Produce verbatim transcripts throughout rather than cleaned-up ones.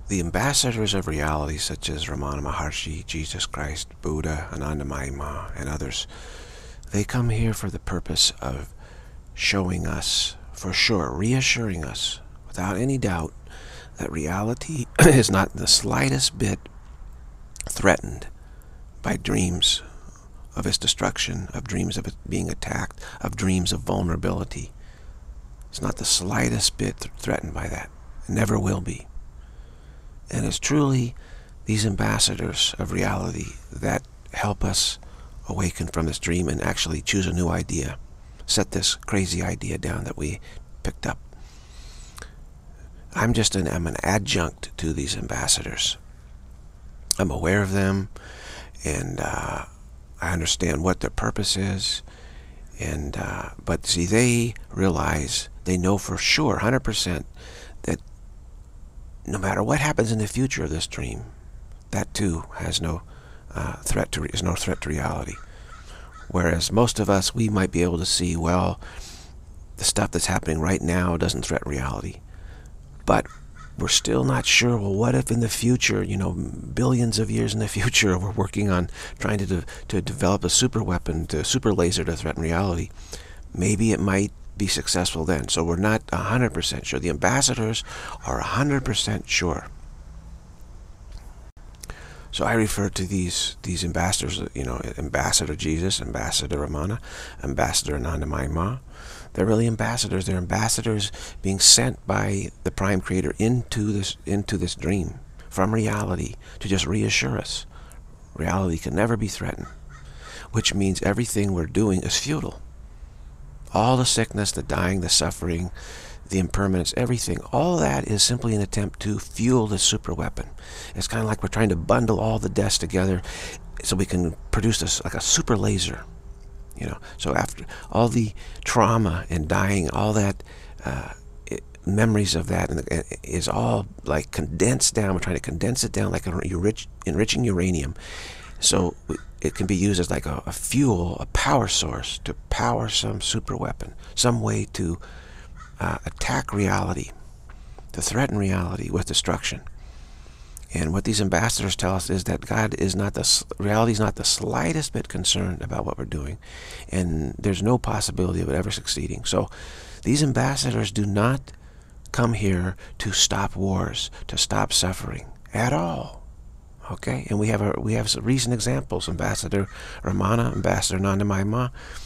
The ambassadors of reality, such as Ramana Maharshi, Jesus Christ, Buddha, Anandamayi Ma, and others, they come here for the purpose of showing us, for sure, reassuring us, without any doubt, that reality is not the slightest bit threatened by dreams of its destruction, of dreams of it being attacked, of dreams of vulnerability. It's not the slightest bit th threatened by that. It never will be. And it's truly these ambassadors of reality that help us awaken from this dream and actually choose a new idea. Set this crazy idea down that we picked up. I'm just an, I'm an adjunct to these ambassadors. I'm aware of them, and uh, I understand what their purpose is. And uh, but see, they realize, they know for sure, one hundred percent, that no matter what happens in the future of this dream, that too has no uh, threat to is no threat to reality. Whereas most of us, we might be able to see, well, the stuff that's happening right now doesn't threaten reality. But we're still not sure, well, what if in the future, you know, billions of years in the future, we're working on trying to, de to develop a super weapon, a super laser to threaten reality. Maybe it might be successful then. So we're not one hundred percent sure. The ambassadors are one hundred percent sure. So I refer to these these ambassadors, you know, Ambassador Jesus, Ambassador Ramana, Ambassador Anandamayi Ma. They're really ambassadors. They're ambassadors being sent by the Prime Creator into this into this dream from reality to just reassure us. Reality can never be threatened, which means everything we're doing is futile. All the sickness, the dying, the suffering, the impermanence, everything, all that is simply an attempt to fuel the super weapon. It's kind of like we're trying to bundle all the deaths together so we can produce this like a super laser. You know, so after all the trauma and dying, all that uh, it, memories of that and, and is all like condensed down. We're trying to condense it down like a enrich, enriching uranium, so it can be used as like a, a fuel, a power source to power some super weapon, some way to uh, attack reality, to threaten reality with destruction. And what these ambassadors tell us is that God is not the, reality is not the slightest bit concerned about what we're doing. And there's no possibility of it ever succeeding. So these ambassadors do not come here to stop wars, to stop suffering at all. Okay? And we have a, we have some recent examples. Ambassador Ramana, Ambassador Anandamayi Ma.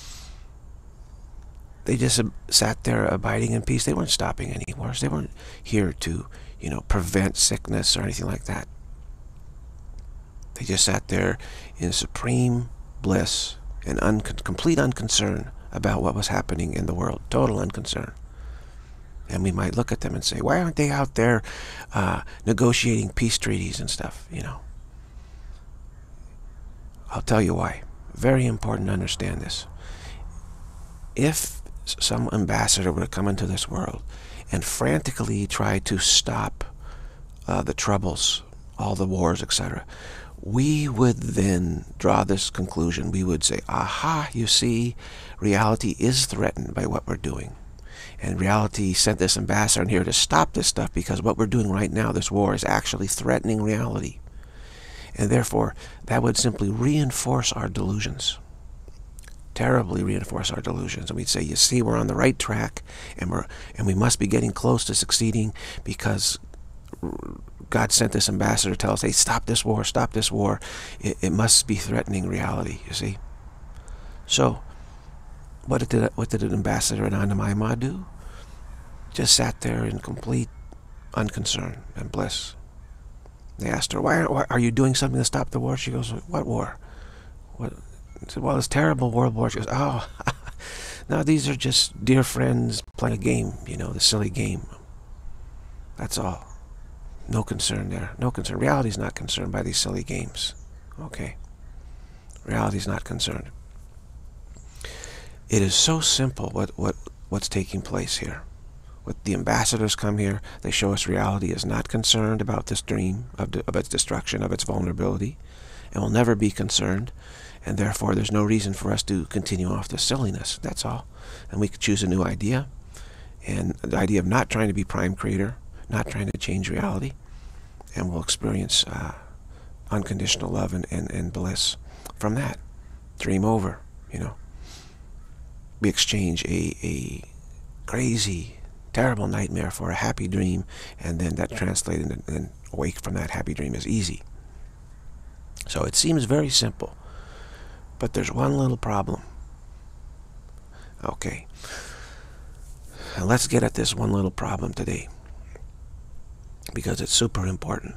They just sat there abiding in peace. They weren't stopping any wars. They weren't here to, you know, prevent sickness or anything like that. They just sat there in supreme bliss and un complete unconcern about what was happening in the world. Total unconcern. And we might look at them and say, why aren't they out there uh, negotiating peace treaties and stuff, you know? I'll tell you why. Very important to understand this. If some ambassador were to come into this world and frantically try to stop uh, the troubles, all the wars, et cetera, we would then draw this conclusion. We would say, aha, you see, reality is threatened by what we're doing. And reality sent this ambassador in here to stop this stuff because what we're doing right now, this war, is actually threatening reality. And therefore, that would simply reinforce our delusions. Terribly reinforce our delusions. And we'd say, you see, we're on the right track, and we're and we must be getting close to succeeding because God sent this ambassador to tell us, hey, stop this war, stop this war. It, it must be threatening reality, you see. So, what did, what did an ambassador Anandamayi Ma do? Just sat there in complete unconcern and bliss. They asked her, why, why are you doing something to stop the war? She goes, what war? What? I said, well, it's terrible, World War. She goes, oh, no, these are just dear friends playing a game, you know, the silly game. That's all. No concern there. No concern. Reality's not concerned by these silly games. Okay? Reality's not concerned. It is so simple what, what, what's taking place here. What the ambassadors come here, they show us reality is not concerned about this dream of, of its destruction, of its vulnerability, and will never be concerned. And therefore, there's no reason for us to continue off this silliness. That's all. And we could choose a new idea. And the idea of not trying to be Prime Creator, not trying to change reality, and we'll experience uh, unconditional love and, and, and bliss from that. Dream over, you know. We exchange a, a crazy, terrible nightmare for a happy dream, and then that translated and, and awake from that happy dream is easy. So it seems very simple, but there's one little problem. Okay, and let's get at this one little problem today, because it's super important.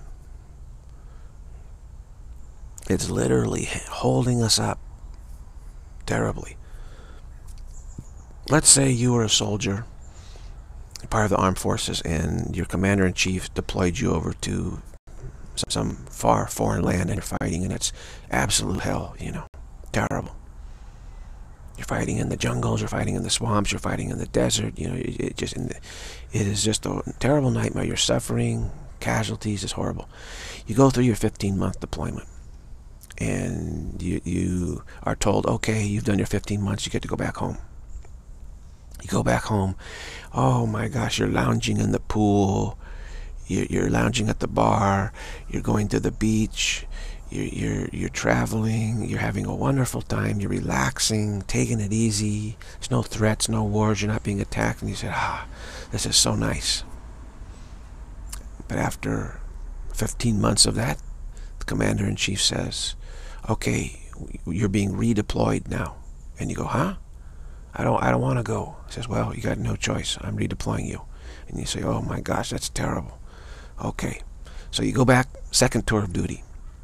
It's literally holding us up terribly. Let's say you were a soldier, part of the armed forces, and your commander-in-chief deployed you over to some far foreign land, and you're fighting, and it's absolute hell, you know, terrible. You're fighting in the jungles, you're fighting in the swamps, you're fighting in the desert, you know, it, it just, it is just a terrible nightmare. You're suffering, casualties, it's horrible. You go through your fifteen-month deployment, and you, you are told, okay, you've done your fifteen months, you get to go back home. You go back home, oh my gosh, you're lounging in the pool, you're, you're lounging at the bar, you're going to the beach, you're, you're, you're traveling, you're having a wonderful time, you're relaxing, taking it easy, there's no threats, no wars, you're not being attacked, and you say, ah, this is so nice. But after fifteen months of that, the commander-in-chief says, okay, you're being redeployed now. And you go, huh? I don't, I don't want to go. He says, well, you got no choice. I'm redeploying you. And you say, oh my gosh, that's terrible. Okay. So you go back, second tour of duty.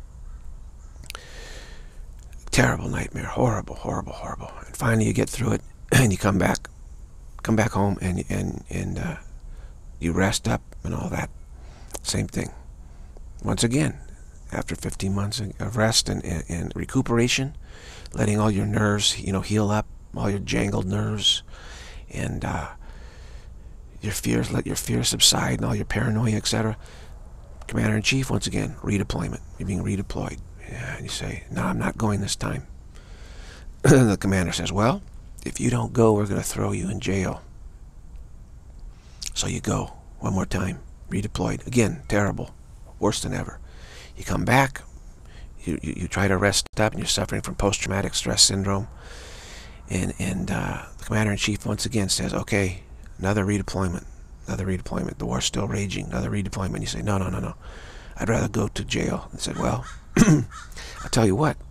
Terrible nightmare. Horrible, horrible, horrible. And finally you get through it, and you come back, come back home, and, and, and uh, you rest up and all that. Same thing. Once again, after fifteen months of rest and, and, and recuperation, letting all your nerves, you know, heal up, all your jangled nerves, and uh, your fears, let your fears subside, and all your paranoia, et cetera. Commander-in-Chief, once again, redeployment. You're being redeployed. Yeah, and you say, no, I'm not going this time. The commander says, well, if you don't go, we're going to throw you in jail. So you go, one more time, redeployed. Again, terrible, worse than ever. You come back, you, you, you try to rest up, and you're suffering from post-traumatic stress syndrome. And, and uh, the commander-in-chief once again says, okay, another redeployment, another redeployment. The war's still raging, another redeployment. You say, no, no, no, no. I'd rather go to jail. And said, well, I'll tell you what.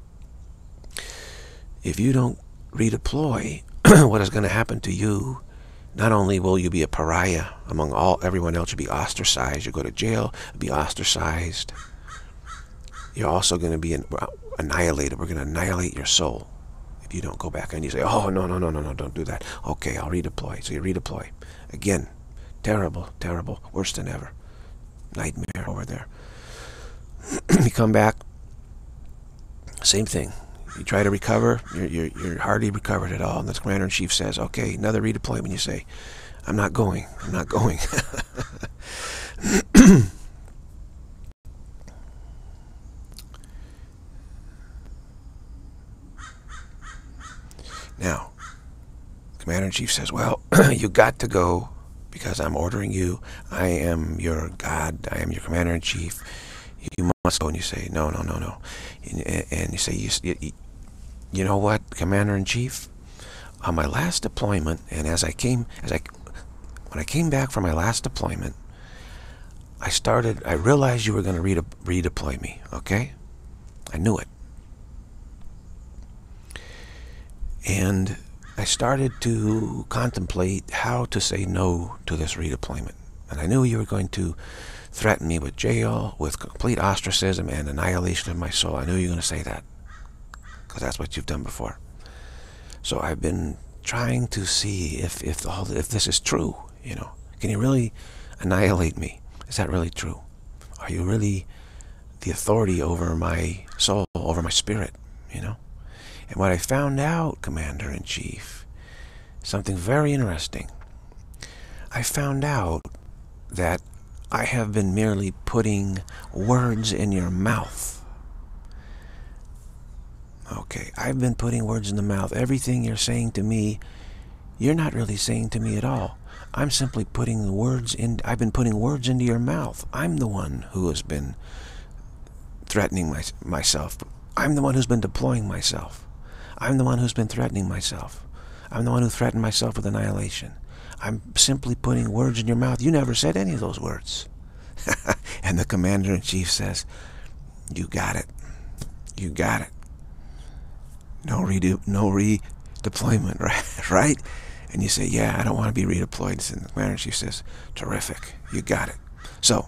If you don't redeploy, what is going to happen to you, not only will you be a pariah among all everyone else, you'll be ostracized. You'll go to jail, you'll be ostracized. You're also going to be an, annihilated. We're going to annihilate your soul. You don't go back, and you say, oh, no, no, no, no, no, don't do that. Okay, I'll redeploy. So you redeploy. Again, terrible, terrible, worse than ever. Nightmare over there. You come back, same thing. You try to recover, you're, you're, you're hardly recovered at all. And the commander-in-chief says, okay, another redeployment. You say, I'm not going, I'm not going. Now, commander-in-chief says, well, you got to go because I'm ordering you. I am your God. I am your commander-in-chief. You must go. And you say, no, no, no, no. And, and you say, you, you, you know what, commander-in-chief? On my last deployment, and as I came, as I, when I came back from my last deployment, I started, I realized you were going to re redeploy me, okay? I knew it. And I started to contemplate how to say no to this redeployment. And I knew you were going to threaten me with jail, with complete ostracism and annihilation of my soul. I knew you were going to say that, because that's what you've done before. So I've been trying to see if, if, the whole, if this is true, you know. Can you really annihilate me? Is that really true? Are you really the authority over my soul, over my spirit, you know? And what I found out, Commander-in-Chief, something very interesting. I found out that I have been merely putting words in your mouth. Okay, I've been putting words in the mouth. Everything you're saying to me, you're not really saying to me at all. I'm simply putting the words in, I've been putting words into your mouth. I'm the one who has been threatening my, myself. I'm the one who's been deploying myself. I'm the one who's been threatening myself. I'm the one who threatened myself with annihilation. I'm simply putting words in your mouth. You never said any of those words. And the commander-in-chief says, you got it. You got it. No redo, no redeployment, right? Right? And you say, yeah, I don't want to be redeployed. And the commander-in-chief says, terrific. You got it. So,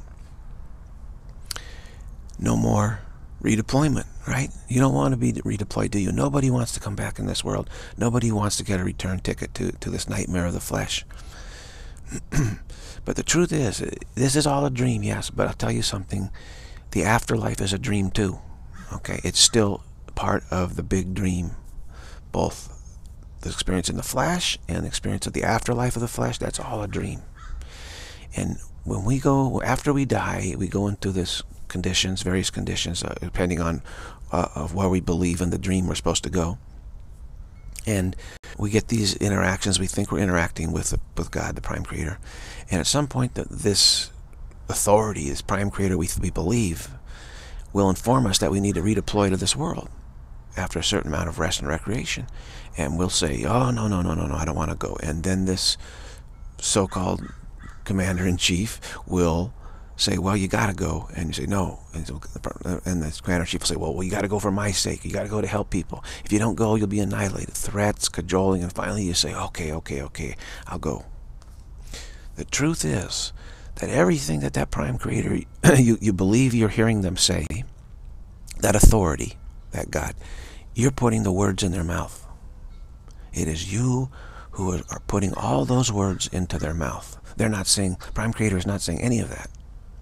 no more redeployment, right? You don't want to be redeployed, do you? Nobody wants to come back in this world. Nobody wants to get a return ticket to, to this nightmare of the flesh. But the truth is, this is all a dream, yes, but I'll tell you something. The afterlife is a dream too. Okay, it's still part of the big dream. Both the experience in the flesh and the experience of the afterlife of the flesh, that's all a dream. And when we go, after we die, we go into this conditions, various conditions, uh, depending on uh, of where we believe in the dream we're supposed to go. And we get these interactions. We think we're interacting with with God, the Prime Creator. And at some point, the, this authority, this Prime Creator we, we believe, will inform us that we need to redeploy to this world after a certain amount of rest and recreation. And we'll say, oh, no, no, no, no, no, I don't want to go. And then this so-called commander-in-chief will say, well, you got to go. And you say, no. And, so, and the commander-in-chief will say, well, well, you got to go for my sake. You got to go to help people. If you don't go, you'll be annihilated. Threats, cajoling, and finally you say, okay, okay, okay, I'll go. The truth is that everything that that Prime Creator, you, you believe you're hearing them say, that authority, that God, you're putting the words in their mouth. It is you who are putting all those words into their mouth. They're not saying, Prime Creator is not saying any of that.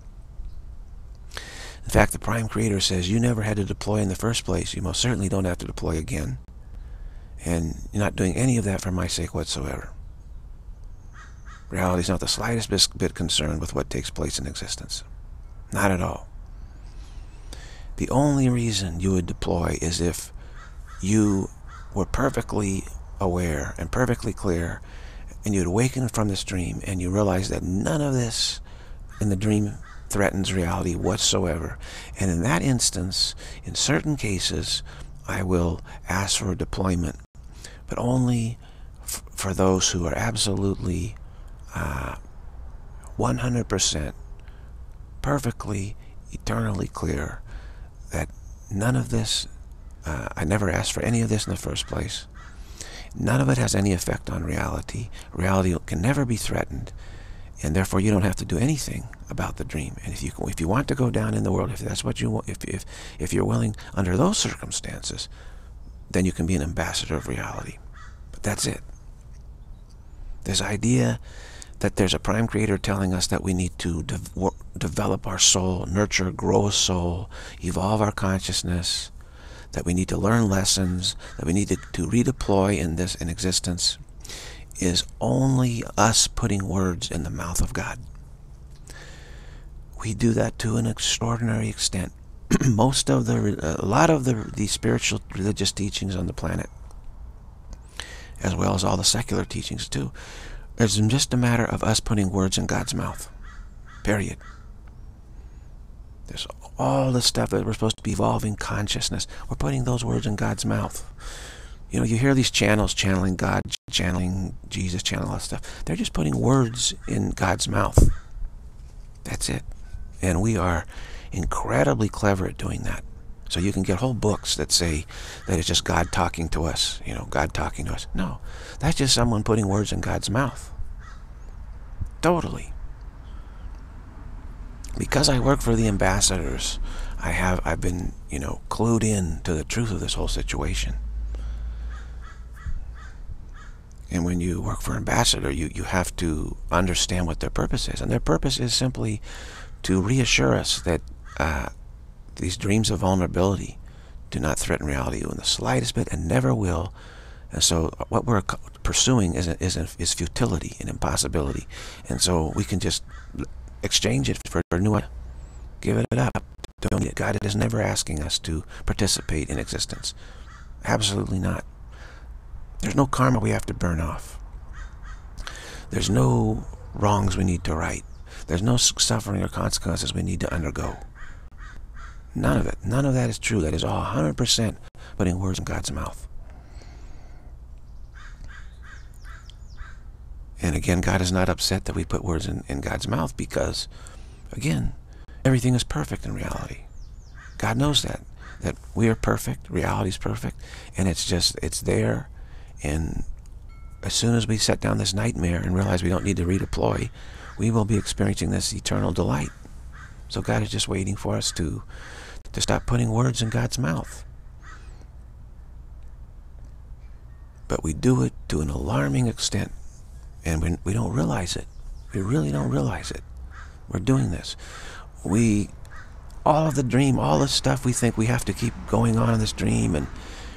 In fact, the Prime Creator says you never had to deploy in the first place. You most certainly don't have to deploy again. And you're not doing any of that for my sake whatsoever. Reality is not the slightest bit concerned with what takes place in existence. Not at all. The only reason you would deploy is if you were perfectly aware and perfectly clear, and you'd awaken from this dream and you realize that none of this in the dream threatens reality whatsoever. And in that instance, in certain cases, I will ask for deployment, but only f for those who are absolutely uh, one hundred percent perfectly, eternally clear that none of this, uh, I never asked for any of this in the first place. None of it has any effect on reality. Reality can never be threatened, and therefore you don't have to do anything about the dream. And if you if you want to go down in the world, if that's what you want, if if if you're willing under those circumstances, then you can be an ambassador of reality. But that's it. This idea that there's a Prime Creator telling us that we need to de develop our soul, nurture, grow a soul, evolve our consciousness, that we need to learn lessons, that we need to, to redeploy in this in existence, is only us putting words in the mouth of God. We do that to an extraordinary extent. Most of the, a lot of the, the spiritual religious teachings on the planet, as well as all the secular teachings too, it's just a matter of us putting words in God's mouth. Period. There's all this stuff that we're supposed to be evolving consciousness. We're putting those words in God's mouth. You know, you hear these channels channeling God, channeling Jesus, channeling all that stuff. They're just putting words in God's mouth. That's it. And we are incredibly clever at doing that. So you can get whole books that say that it's just God talking to us, you know, God talking to us. No, that's just someone putting words in God's mouth. Totally. Because I work for the ambassadors, I have, I've been, you know, clued in to the truth of this whole situation. And when you work for an ambassador, you, you have to understand what their purpose is. And their purpose is simply to reassure us that uh, these dreams of vulnerability do not threaten reality in the slightest bit and never will. And so what we're pursuing is, is, is futility and impossibility. And so we can just exchange it for a new one. Give it up. Don't need it. God is never asking us to participate in existence. Absolutely not. There's no karma we have to burn off. There's no wrongs we need to right. There's no suffering or consequences we need to undergo. None of it. None of that is true. That is all one hundred percent putting words in God's mouth. And again, God is not upset that we put words in, in God's mouth because, again, everything is perfect in reality. God knows that. That we are perfect, reality is perfect, and it's just, it's there. And as soon as we set down this nightmare and realize we don't need to redeploy, we will be experiencing this eternal delight. So God is just waiting for us to, to stop putting words in God's mouth. But we do it to an alarming extent. And we, we don't realize it. We really don't realize it. We're doing this. We, all of the dream, all the stuff we think we have to keep going on in this dream, and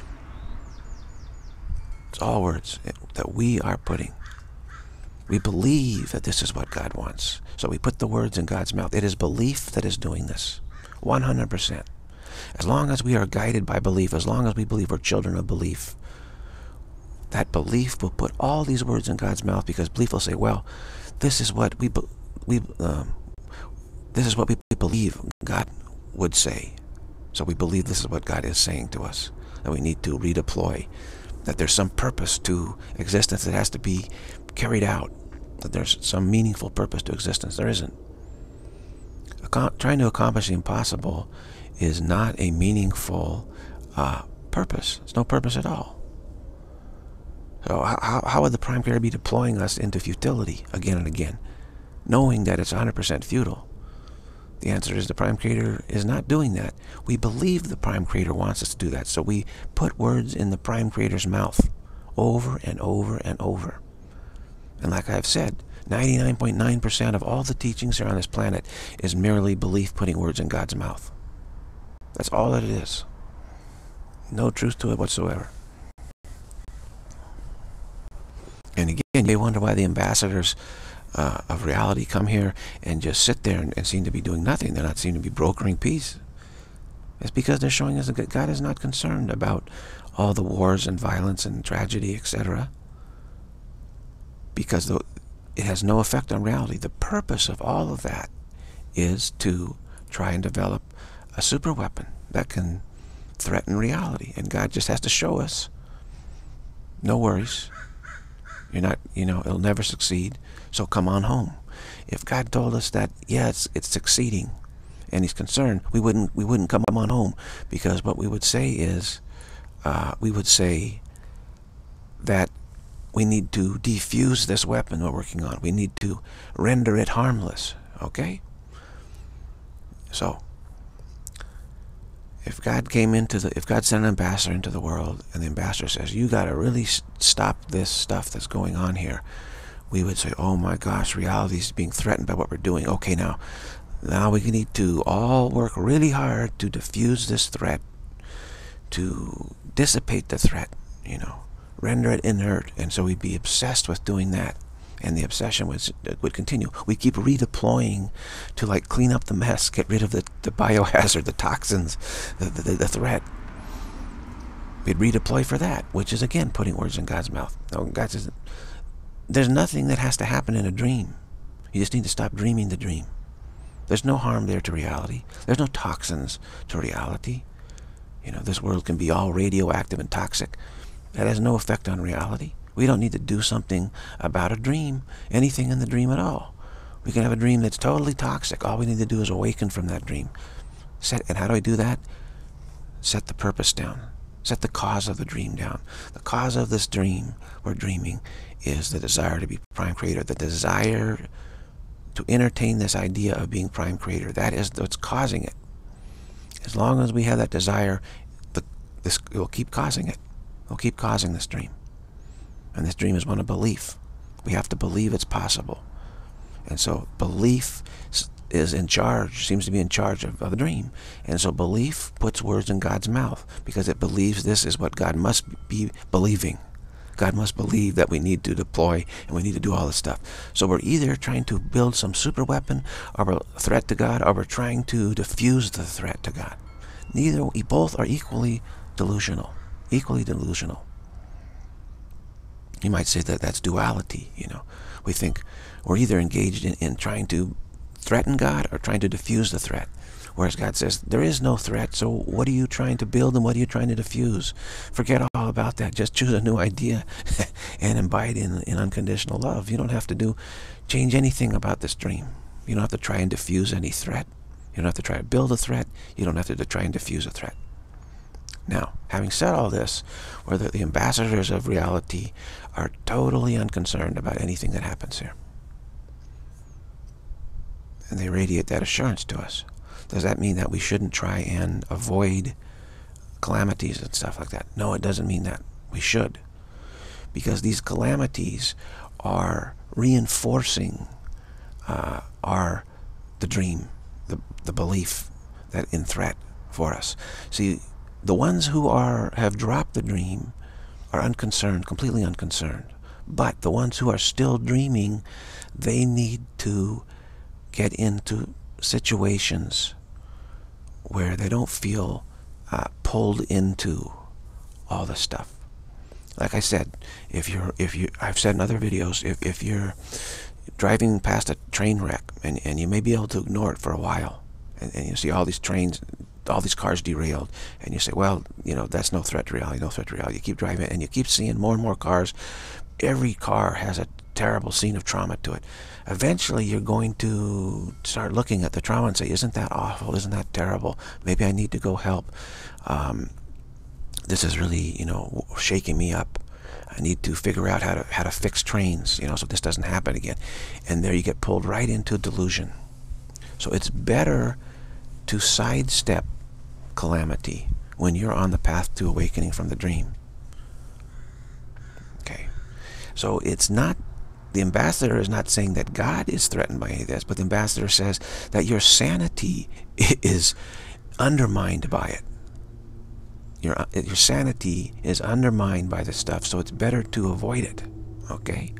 it's all words that we are putting. We believe that this is what God wants. So we put the words in God's mouth. It is belief that is doing this. one hundred percent. As long as we are guided by belief, as long as we believe we're children of belief, that belief will put all these words in God's mouth, because belief will say, well, this is what we, we um, this is what we believe God would say. So we believe this is what God is saying to us, that we need to redeploy, that there's some purpose to existence that has to be carried out, that there's some meaningful purpose to existence. There isn't. Ac- trying to accomplish the impossible is not a meaningful uh, purpose. It's no purpose at all. So how, how would the prime creator be deploying us into futility again and again, knowing that it's one hundred percent futile? The answer is the prime creator is not doing that. We believe the prime creator wants us to do that, so we put words in the prime creator's mouth over and over and over. And like I've said, ninety-nine point nine percent of all the teachings here on this planet is merely belief putting words in God's mouth. That's all that it is. No truth to it whatsoever. And again, you may wonder why the ambassadors uh, of reality come here and just sit there and, and seem to be doing nothing. They're not seem to be brokering peace. It's because they're showing us that God is not concerned about all the wars and violence and tragedy, et cetera. Because the, it has no effect on reality. The purpose of all of that is to try and develop a super weapon that can threaten reality. And God just has to show us, no worries. You're not, you know, it'll never succeed, so come on home. If God told us that, yeah, it's, it's succeeding, and He's concerned, we wouldn't, we wouldn't come on home, because what we would say is, uh, we would say that we need to defuse this weapon we're working on. We need to render it harmless, okay? So, if God came into the, if God sent an ambassador into the world, and the ambassador says, you got to really stop this stuff that's going on here, we would say, oh my gosh, reality is being threatened by what we're doing. Okay, now, now we need to all work really hard to diffuse this threat, to dissipate the threat, you know, render it inert. And so we'd be obsessed with doing that. And the obsession would, would continue. We keep redeploying to like clean up the mess, get rid of the, the biohazard, the toxins, the, the, the threat. We'd redeploy for that, which is again putting words in God's mouth. No, God says, there's nothing that has to happen in a dream. You just need to stop dreaming the dream. There's no harm there to reality. There's no toxins to reality. You know, this world can be all radioactive and toxic. That has no effect on reality. We don't need to do something about a dream, anything in the dream at all. We can have a dream that's totally toxic. All we need to do is awaken from that dream. Set, and how do I do that? Set the purpose down. Set the cause of the dream down. The cause of this dream we're dreaming is the desire to be prime creator, the desire to entertain this idea of being prime creator. That is what's causing it. As long as we have that desire, the, this it will keep causing it. It will keep causing this dream. And this dream is one of belief. We have to believe it's possible. And so belief is in charge, seems to be in charge of, of the dream. And so belief puts words in God's mouth because it believes this is what God must be believing. God must believe that we need to deploy and we need to do all this stuff. So we're either trying to build some super weapon or a threat to God, or we're trying to diffuse the threat to God. Neither, both are equally delusional, equally delusional. You might say that that's duality, you know. We think we're either engaged in, in trying to threaten God or trying to diffuse the threat. Whereas God says, there is no threat, so what are you trying to build and what are you trying to diffuse? Forget all about that. Just choose a new idea and abide in, in unconditional love. You don't have to do change anything about this dream. You don't have to try and diffuse any threat. You don't have to try to build a threat. You don't have to try and diffuse a threat. Now, having said all this, whether the ambassadors of reality are totally unconcerned about anything that happens here. And they radiate that assurance to us. Does that mean that we shouldn't try and avoid calamities and stuff like that? No, it doesn't mean that. We should. Because these calamities are reinforcing uh, our the dream, the, the belief that in threat for us. See, the ones who are have dropped the dream are unconcerned, completely unconcerned. But the ones who are still dreaming, they need to get into situations where they don't feel uh, pulled into all this stuff. Like I said, if you're, if you, I've said in other videos, if, if you're driving past a train wreck and, and you may be able to ignore it for a while, and, and you see all these trains, all these cars derailed, and you say, well, you know, that's no threat to reality, no threat to reality. You keep driving and you keep seeing more and more cars. Every car has a terrible scene of trauma to it. Eventually you're going to start looking at the trauma and say, isn't that awful? Isn't that terrible? Maybe I need to go help. Um, this is really, you know, shaking me up. I need to figure out how to how to fix trains, you know, so this doesn't happen again. And there you get pulled right into delusion. So it's better to sidestep calamity when you're on the path to awakening from the dream. Okay. So it's not, the ambassador is not saying that God is threatened by any of this, but the ambassador says that your sanity is undermined by it. Your, your sanity is undermined by this stuff, so it's better to avoid it. Okay?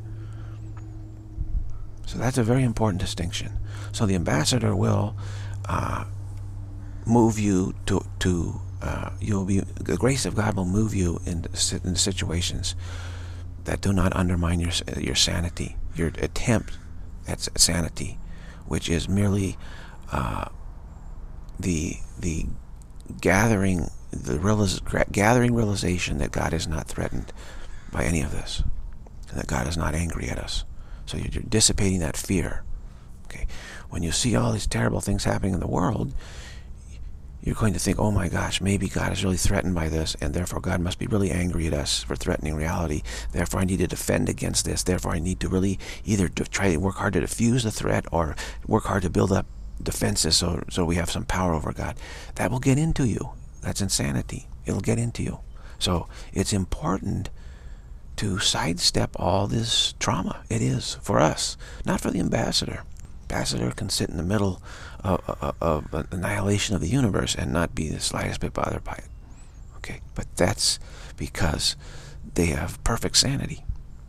So that's a very important distinction. So the ambassador will uh, move you to, to uh, you'll be, the grace of God will move you into, into situations that do not undermine your, your sanity, your attempt at sanity, which is merely uh, the, the gathering, the realiz gathering realization that God is not threatened by any of this, and that God is not angry at us. So you're, you're dissipating that fear. Okay, when you see all these terrible things happening in the world, you're going to think, oh my gosh, maybe God is really threatened by this, and therefore God must be really angry at us for threatening reality. Therefore I need to defend against this. Therefore I need to really either to try to work hard to diffuse the threat or work hard to build up defenses so, so we have some power over God. That will get into you. That's insanity. It'll get into you. So it's important to sidestep all this trauma. It is for us, not for the ambassador. Ambassador can sit in the middle of, of, of annihilation of the universe and not be the slightest bit bothered by it. Okay, but that's because they have perfect sanity.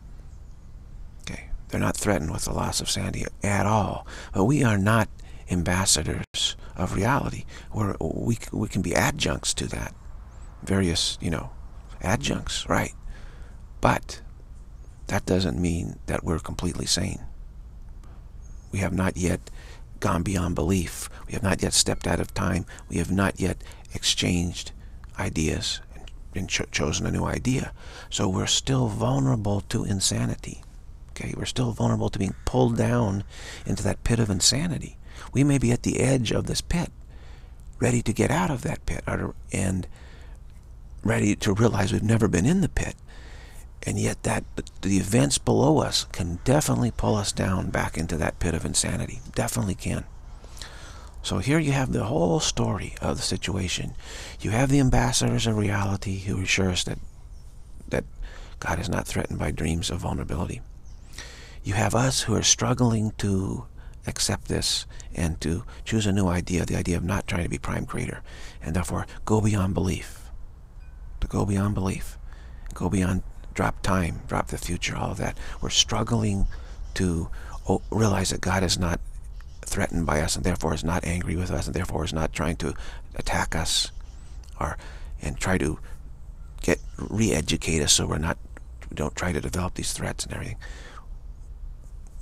Okay, they're not threatened with the loss of sanity at all. But we are not ambassadors of reality. We're, we we can be adjuncts to that. Various, you know, adjuncts, right? But that doesn't mean that we're completely sane. We have not yet gone beyond belief. We have not yet stepped out of time. We have not yet exchanged ideas and cho chosen a new idea. So we're still vulnerable to insanity. Okay, we're still vulnerable to being pulled down into that pit of insanity. We may be at the edge of this pit, ready to get out of that pit, and ready to realize we've never been in the pit. And yet that the events below us can definitely pull us down back into that pit of insanity. Definitely can. So here you have the whole story of the situation. You have the ambassadors of reality who assure us that, that God is not threatened by dreams of vulnerability. You have us who are struggling to accept this and to choose a new idea, the idea of not trying to be prime creator, and therefore go beyond belief. To go beyond belief. Go beyond, drop time, drop the future, all of that. We're struggling to realize that God is not threatened by us and therefore is not angry with us and therefore is not trying to attack us or and try to get re-educate us so we're not, we don't try to develop these threats and everything.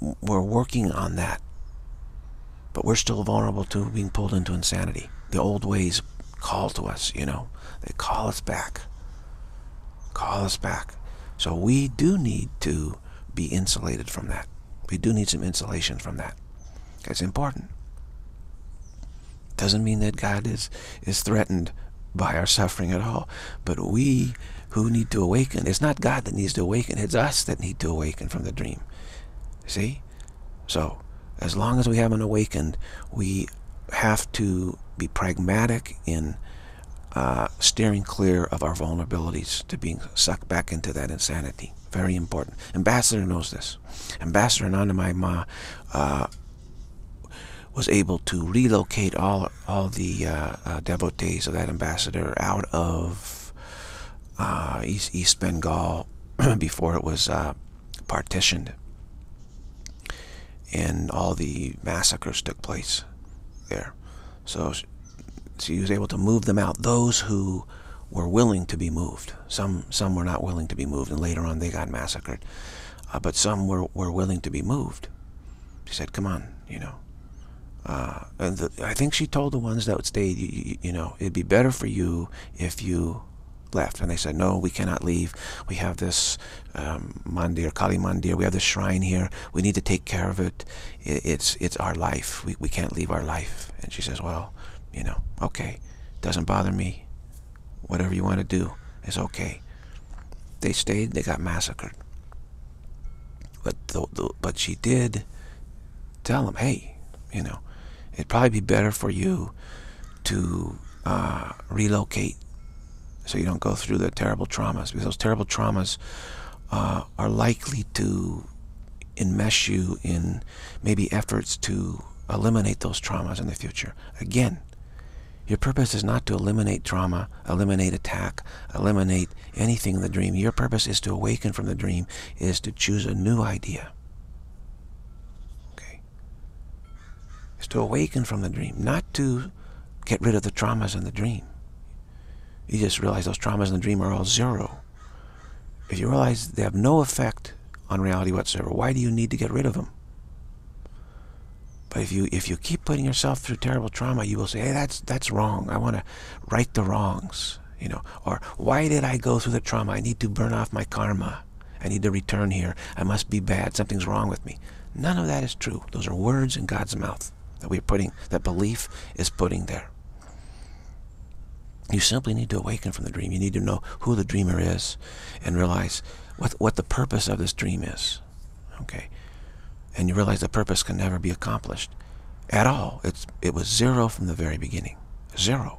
we're working on that. But we're still vulnerable to being pulled into insanity. The old ways call to us, you know. They call us back. Call us back. So we do need to be insulated from that. We do need some insulation from that. It's important. Doesn't mean that God is, is threatened by our suffering at all. But we who need to awaken, it's not God that needs to awaken, it's us that need to awaken from the dream. See? So, as long as we haven't awakened, we have to be pragmatic in uh, steering clear of our vulnerabilities to being sucked back into that insanity. Very important. Ambassador knows this. Ambassador Anandamayi Ma uh, was able to relocate all all the uh, uh, devotees of that ambassador out of uh, East, East Bengal before it was uh, partitioned, and all the massacres took place there. So she was able to move them out. Those who were willing to be moved. Some some were not willing to be moved, and later on they got massacred. Uh, but some were, were willing to be moved. She said, come on, you know. Uh, and the, I think she told the ones that stayed, you, you, you know, it'd be better for you if you left. And they said, no, we cannot leave. We have this um, mandir, Kali Mandir. We have this shrine here. We need to take care of it. it it's it's our life. We, we can't leave our life. And she says, well, you know, okay, doesn't bother me. Whatever you want to do is okay. They stayed. They got massacred. But the, the, but she did tell them, hey, you know, it'd probably be better for you to uh, relocate so you don't go through the terrible traumas, because those terrible traumas uh, are likely to enmesh you in maybe efforts to eliminate those traumas in the future. Again, your purpose is not to eliminate trauma, eliminate attack, eliminate anything in the dream. Your purpose is to awaken from the dream, is to choose a new idea. Okay? It's to awaken from the dream, not to get rid of the traumas in the dream. You just realize those traumas in the dream are all zero. If you realize they have no effect on reality whatsoever, why do you need to get rid of them? But if you if you keep putting yourself through terrible trauma, you will say, hey, that's that's wrong. I want to right the wrongs, you know. Or why did I go through the trauma? I need to burn off my karma. I need to return here. I must be bad. Something's wrong with me. None of that is true. Those are words in God's mouth that we're putting, that belief is putting there. You simply need to awaken from the dream. You need to know who the dreamer is and realize what what the purpose of this dream is. Okay? And you realize the purpose can never be accomplished at all. It's it was zero from the very beginning. Zero.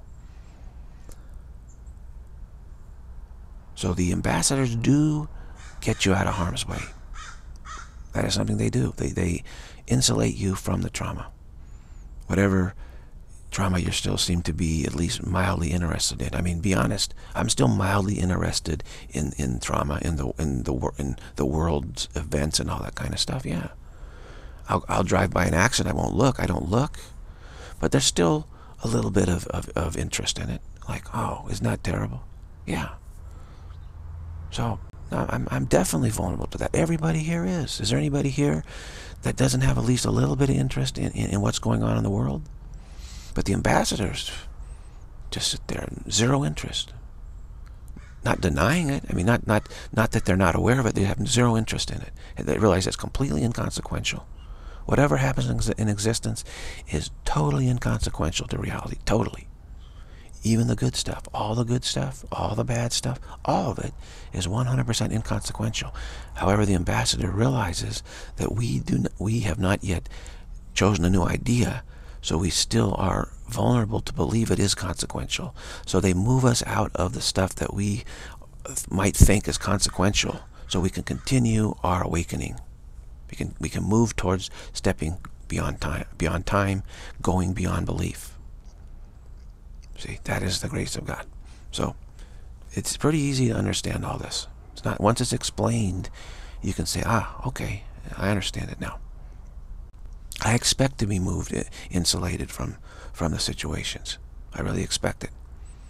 So the ambassadors do get you out of harm's way. That is something they do. They they insulate you from the trauma. Whatever trauma you still seem to be at least mildly interested in. I mean, be honest. I'm still mildly interested in in trauma, in the in the in the world's events and all that kind of stuff. Yeah, I'll I'll drive by an accident. I won't look. I don't look, but there's still a little bit of of, of interest in it. Like, oh, isn't that terrible? Yeah. So I'm I'm definitely vulnerable to that. Everybody here is. Is there anybody here that doesn't have at least a little bit of interest in in, in what's going on in the world? But the ambassadors just sit there, zero interest. Not denying it. I mean, not not not that they're not aware of it. They have zero interest in it. And they realize it's completely inconsequential. Whatever happens in existence is totally inconsequential to reality. Totally. Even the good stuff, all the good stuff, all the bad stuff, all of it is one hundred percent inconsequential. However, the ambassador realizes that we do not, we have not yet chosen a new idea. So we still are vulnerable to believe it is consequential. So they move us out of the stuff that we might think is consequential, so we can continue our awakening. We can we can move towards stepping beyond time, beyond time, going beyond belief. See, that is the grace of God. So it's pretty easy to understand all this. It's not once it's explained, you can say, ah, okay, I understand it now. I expect to be moved, insulated from, from the situations. I really expect it.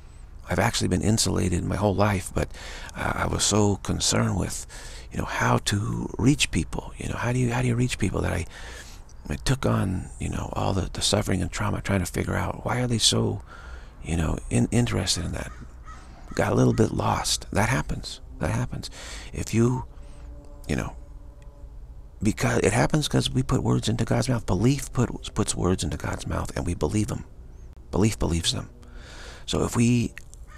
I've actually been insulated my whole life, but uh, I was so concerned with, you know, how to reach people. You know, how do you how do you reach people that I I took on, you know, all the, the suffering and trauma, trying to figure out why are they so, you know, in, interested in that. Got a little bit lost. That happens. That happens. If you, you know, because it happens because we put words into God's mouth. Belief put, puts words into God's mouth, and we believe them. Belief believes them. So if we,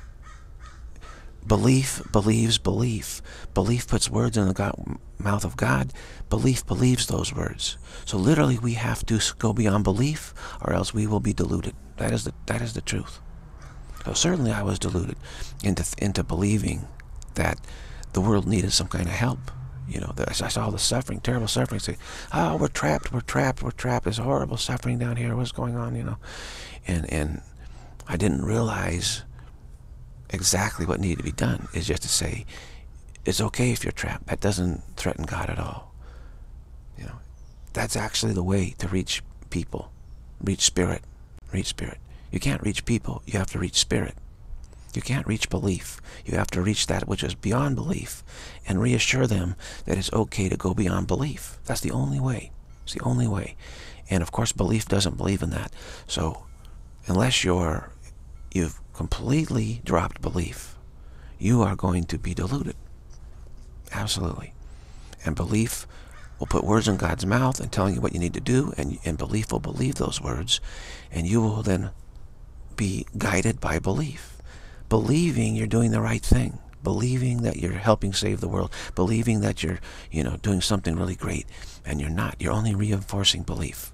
belief believes belief. Belief puts words in the God, mouth of God. Belief believes those words. So literally we have to go beyond belief, or else we will be deluded. That is the, that is the truth. So certainly I was deluded into, into believing that the world needed some kind of help. You know, I saw the suffering, terrible suffering. Say, oh, we're trapped, we're trapped, we're trapped. There's horrible suffering down here. What's going on, you know? And, and I didn't realize exactly what needed to be done. Is just to say, it's okay if you're trapped. That doesn't threaten God at all. You know, that's actually the way to reach people, reach spirit, reach spirit. You can't reach people. You have to reach spirit. You can't reach belief. You have to reach that which is beyond belief and reassure them that it's okay to go beyond belief. That's the only way. It's the only way. And of course, belief doesn't believe in that. So unless you're, you've completely dropped belief, you are going to be deluded. Absolutely. And belief will put words in God's mouth and telling you what you need to do, and, and belief will believe those words, and you will then be guided by belief. Believing you're doing the right thing, believing that you're helping save the world, believing that you're, you know, doing something really great, and you're not. You're only reinforcing belief.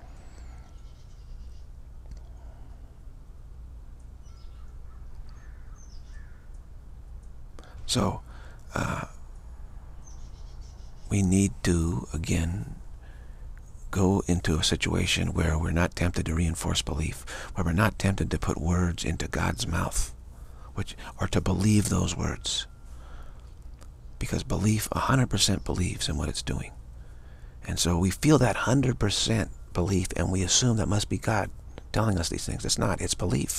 So, uh, we need to, again, go into a situation where we're not tempted to reinforce belief, where we're not tempted to put words into God's mouth, which, or to believe those words. Because belief, one hundred percent believes in what it's doing. And so we feel that one hundred percent belief, and we assume that must be God telling us these things. It's not. It's belief.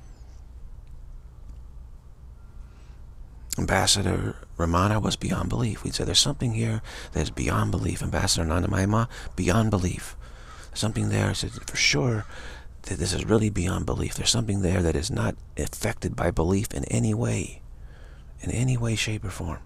Ambassador Ramana was beyond belief. We'd say there's something here that's beyond belief. Ambassador Nanda Mahima, beyond belief. Something there, said for sure that this is really beyond belief. There's something there that is not affected by belief in any way, in any way, shape, or form.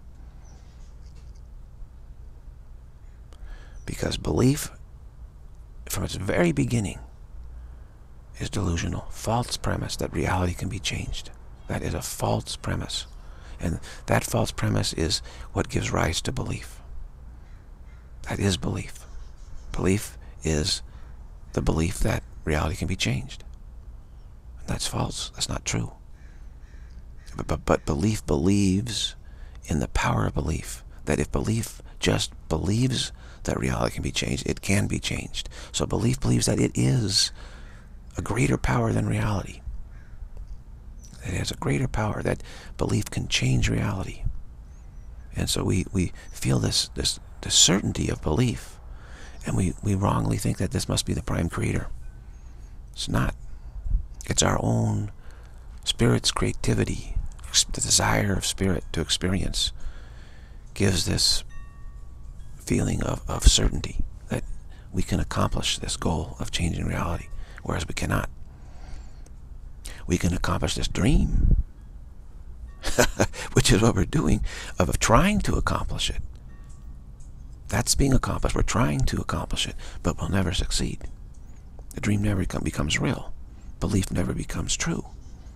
Because belief, from its very beginning, is delusional. False premise that reality can be changed. That is a false premise. And that false premise is what gives rise to belief. That is belief. Belief is the belief that reality can be changed. And that's false. That's not true. But, but, but belief believes in the power of belief. That if belief just believes that reality can be changed, it can be changed. So belief believes that it is a greater power than reality. It has a greater power, that belief can change reality. And so we, we feel this, this, this certainty of belief, and we, we wrongly think that this must be the prime creator. It's not. It's our own spirit's creativity, the desire of spirit to experience, gives this feeling of, of certainty that we can accomplish this goal of changing reality, whereas we cannot. We can accomplish this dream, which is what we're doing, of trying to accomplish it. That's being accomplished. We're trying to accomplish it, but we'll never succeed. The dream never become, becomes real. Belief never becomes true.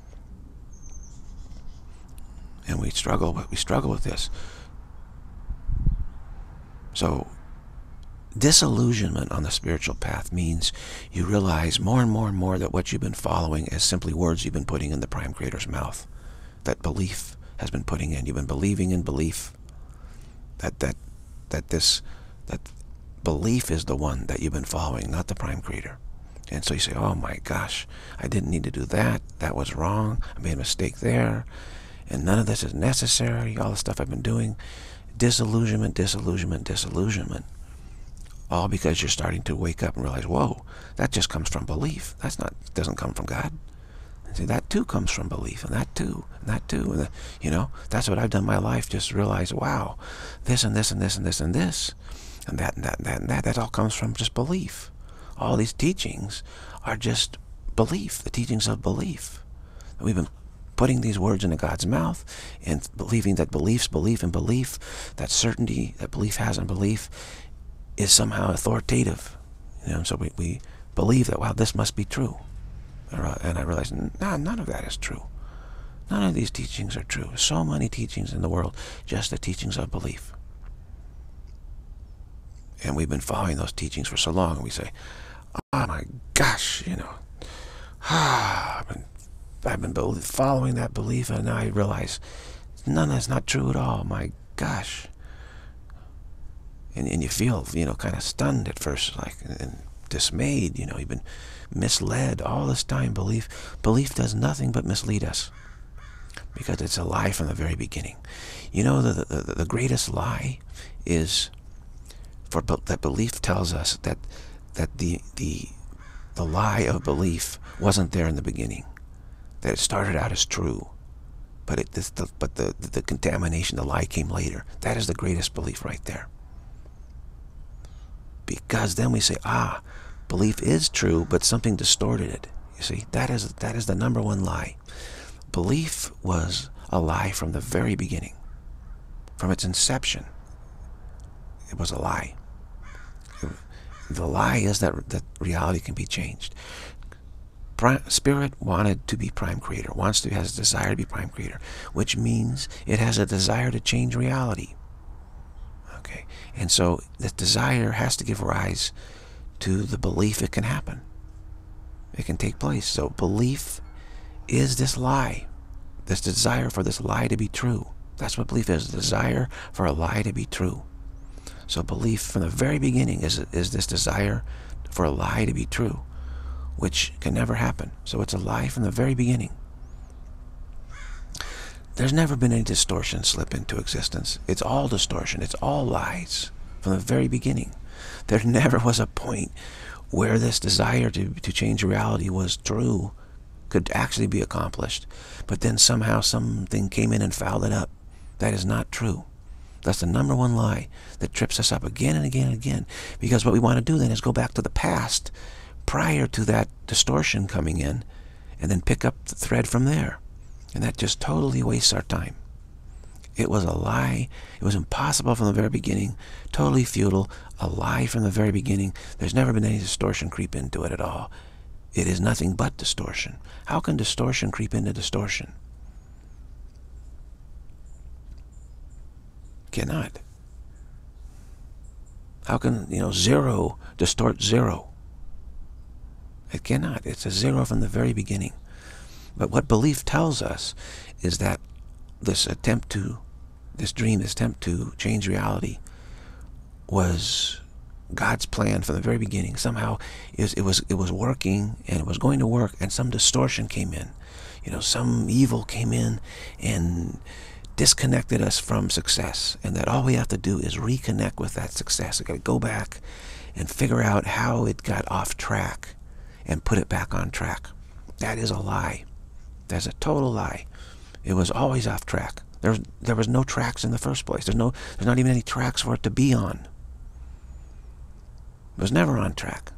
And we struggle, we struggle with this. So, disillusionment on the spiritual path means you realize more and more and more that what you've been following is simply words you've been putting in the prime creator's mouth. That belief has been putting in. You've been believing in belief. That that that this that belief is the one that you've been following, not the prime creator. And so you say, oh my gosh, I didn't need to do that. That was wrong. I made a mistake there. And none of this is necessary. All the stuff I've been doing. Disillusionment, disillusionment, disillusionment. All because you're starting to wake up and realize, whoa, that just comes from belief. That's not, doesn't come from God. See, that too comes from belief, and that too, and that too. And the, you know, that's what I've done in my life, just realize, wow, this and this and this and this and this, and that and that and that and that, that all comes from just belief. All these teachings are just belief, the teachings of belief. We've been putting these words into God's mouth and believing that belief's belief in belief, that certainty that belief has in belief, is somehow authoritative. You know, so we, we believe that, wow, this must be true. And I realized, nah, none of that is true. None of these teachings are true. So many teachings in the world, just the teachings of belief. And we've been following those teachings for so long, and we say, oh my gosh, you know, ah, I've been, I've been following that belief, and now I realize none of that's not true at all. My gosh. And, and you feel, you know, kind of stunned at first, like, and dismayed, you know, you've been misled all this time. Belief belief does nothing but mislead us, because it's a lie from the very beginning. You know, the the, the greatest lie is for that belief tells us that that the the the lie of belief wasn't there in the beginning, that it started out as true, but it this, the, but the, the the contamination, the lie came later. That is the greatest belief right there. Because then we say, ah, belief is true, but something distorted it. You see, that is that is the number one lie. Belief was a lie from the very beginning. From its inception, it was a lie. The lie is that, that reality can be changed. Prime, Spirit wanted to be prime creator, wants to, has a desire to be prime creator, which means it has a desire to change reality. Okay, and so this desire has to give rise to the belief it can happen. It can take place. So belief is this lie, this desire for this lie to be true. That's what belief is, the desire for a lie to be true. So belief from the very beginning is, is this desire for a lie to be true, which can never happen. So it's a lie from the very beginning. There's never been any distortion slip into existence. It's all distortion. It's all lies from the very beginning. There never was a point where this desire to, to change reality was true, could actually be accomplished, but then somehow something came in and fouled it up. That is not true. That's the number one lie that trips us up again and again and again. Because what we want to do then is go back to the past prior to that distortion coming in, and then pick up the thread from there. And that just totally wastes our time. It was a lie. It was impossible from the very beginning. Totally futile. A lie from the very beginning. There's never been any distortion creep into it at all. It is nothing but distortion. How can distortion creep into distortion? Cannot. How can, you know, zero distort zero? It cannot. It's a zero from the very beginning. But what belief tells us is that this attempt to, this dream, this attempt to change reality was God's plan from the very beginning. Somehow it was, it was working, and it was going to work, and some distortion came in. You know, some evil came in and disconnected us from success, and that all we have to do is reconnect with that success. We've got to go back and figure out how it got off track and put it back on track. That is a lie. That's a total lie. It was always off track. There was, there was no tracks in the first place. There's no, there's not even any tracks for it to be on. It was never on track.